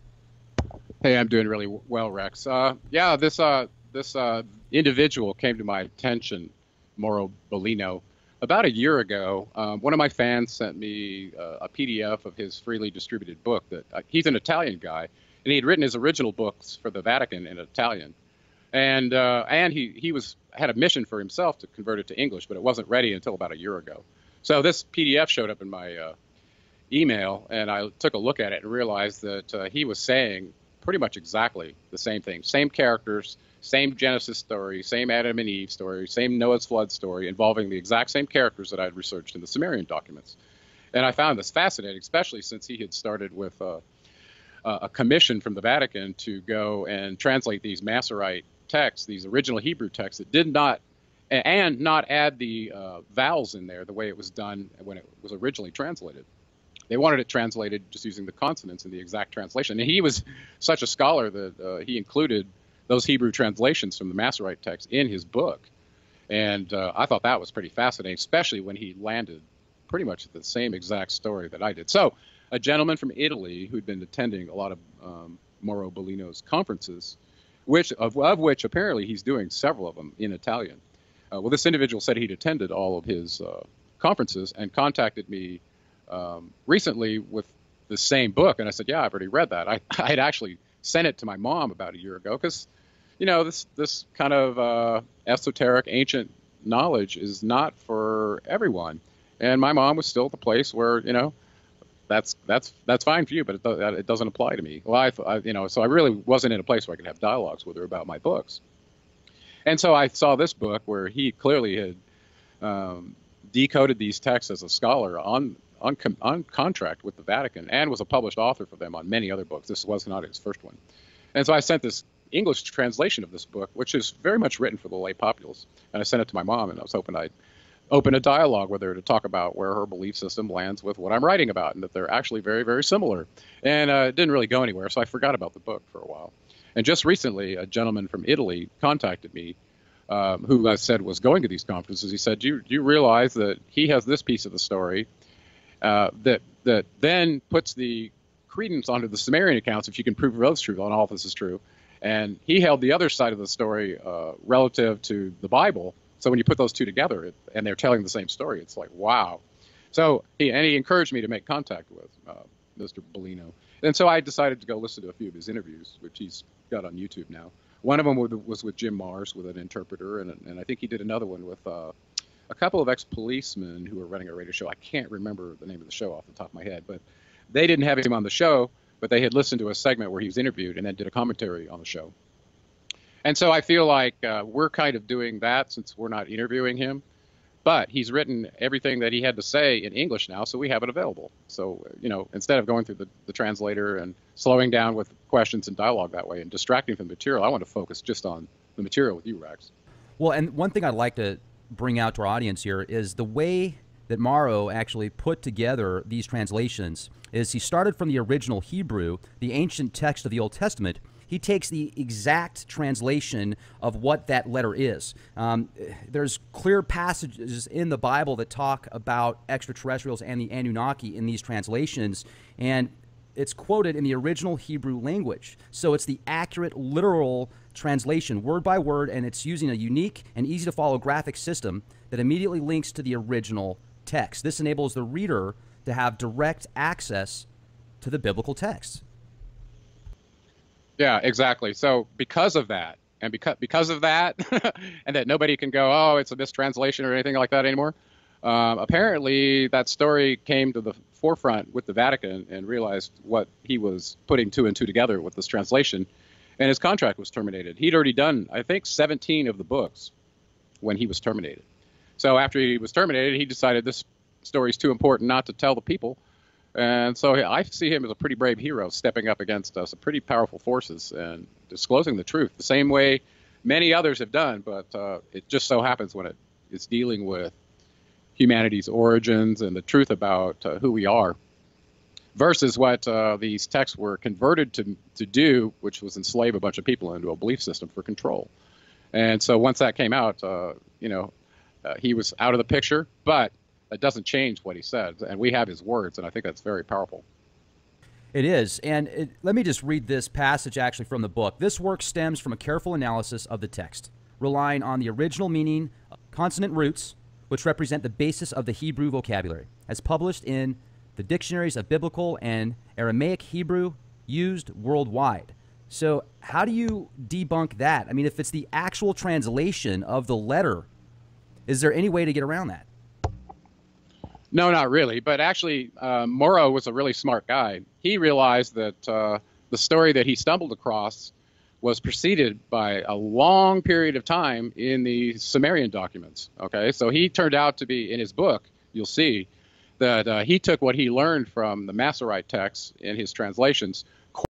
Hey, I'm doing really well, Rex. Uh, yeah, this uh, this uh, individual came to my attention, Mauro Biglino, about a year ago. Um, one of my fans sent me uh, a P D F of his freely distributed book. That uh, he's an Italian guy, and he had written his original books for the Vatican in Italian, and uh, and he he was had a mission for himself to convert it to English, but it wasn't ready until about a year ago. So this P D F showed up in my uh, email, and I took a look at it and realized that uh, he was saying pretty much exactly the same thing, same characters, same Genesis story, same Adam and Eve story, same Noah's flood story, involving the exact same characters that I had researched in the Summerian documents. And I found this fascinating, especially since he had started with uh, a commission from the Vatican to go and translate these Masorite texts, these original Hebrew texts that did not, and not add the uh, vowels in there the way it was done when it was originally translated. They wanted it translated just using the consonants in the exact translation. And he was such a scholar that uh, he included those Hebrew translations from the Masorite text in his book. And uh, I thought that was pretty fascinating, especially when he landed pretty much the same exact story that I did. So a gentleman from Italy who'd been attending a lot of um, Mauro Biglino's conferences, which of, of which apparently he's doing several of them in Italian. Uh, well, this individual said he'd attended all of his uh, conferences and contacted me um, recently with the same book. And I said, yeah, I've already read that. I, I had actually sent it to my mom about a year ago because, you know, this, this kind of uh, esoteric ancient knowledge is not for everyone. And my mom was still at the place where, you know, that's that's that's fine for you, but it, do, it doesn't apply to me. Well, I, I, you know, so I really wasn't in a place where I could have dialogues with her about my books. And so I saw this book where he clearly had um, decoded these texts as a scholar on on on contract with the Vatican, and was a published author for them on many other books. This was not his first one. And so I sent this English translation of this book, which is very much written for the lay populace, and I sent it to my mom, and I was hoping I'd open a dialogue with her to talk about where her belief system lands with what I'm writing about, and that they're actually very, very similar. And uh, it didn't really go anywhere, so I forgot about the book for a while. And just recently, a gentleman from Italy contacted me, um, who I said was going to these conferences. He said, do you, do you realize that he has this piece of the story uh, that that then puts the credence onto the Summerian accounts, if you can prove those true, and all of this is true. And he held the other side of the story uh, relative to the Bible. So when you put those two together, it, and they're telling the same story, it's like, wow. So he, and he encouraged me to make contact with uh, Mister Biglino. And so I decided to go listen to a few of his interviews, which he's got on YouTube now. One of them was with Jim Mars with an interpreter, and, and I think he did another one with uh, a couple of ex-policemen who were running a radio show. I can't remember the name of the show off the top of my head, but they didn't have him on the show, but they had listened to a segment where he was interviewed and then did a commentary on the show. And so I feel like uh, we're kind of doing that since we're not interviewing him. But he's written everything that he had to say in English now, so we have it available. So, you know, instead of going through the, the translator and slowing down with questions and dialogue that way and distracting from the material, I want to focus just on the material with you, Rex. Well, and one thing I'd like to bring out to our audience here is the way that Mauro actually put together these translations is he started from the original Hebrew, the ancient text of the Old Testament. He takes the exact translation of what that letter is. Um, there's clear passages in the Bible that talk about extraterrestrials and the Anunnaki in these translations, and it's quoted in the original Hebrew language. So it's the accurate, literal translation, word by word, and it's using a unique and easy-to-follow graphic system that immediately links to the original text. This enables the reader to have direct access to the biblical text. Yeah, exactly. So because of that, and because because of that, and that nobody can go, oh, it's a mistranslation or anything like that anymore, Um, apparently, that story came to the forefront with the Vatican and realized what he was putting two and two together with this translation, and his contract was terminated. He'd already done, I think, seventeen of the books when he was terminated. So after he was terminated, he decided this story's too important not to tell the people. And so I see him as a pretty brave hero stepping up against uh, some pretty powerful forces and disclosing the truth, the same way many others have done, but uh, it just so happens when it is dealing with humanity's origins and the truth about uh, who we are, versus what uh, these texts were converted to, to do, which was enslave a bunch of people into a belief system for control. And so once that came out, uh, you know, uh, he was out of the picture, but that doesn't change what he said. And we have his words, and I think that's very powerful. It is. And it, let me just read this passage actually from the book. This work stems from a careful analysis of the text, relying on the original meaning, consonant roots, which represent the basis of the Hebrew vocabulary, as published in the dictionaries of Biblical and Aramaic Hebrew used worldwide. So how do you debunk that? I mean, if it's the actual translation of the letter, is there any way to get around that? No, not really. But actually, uh, Mauro was a really smart guy. He realized that uh, the story that he stumbled across was preceded by a long period of time in the Summerian documents. Okay, so he turned out to be, in his book, you'll see, that uh, he took what he learned from the Masorite texts in his translations,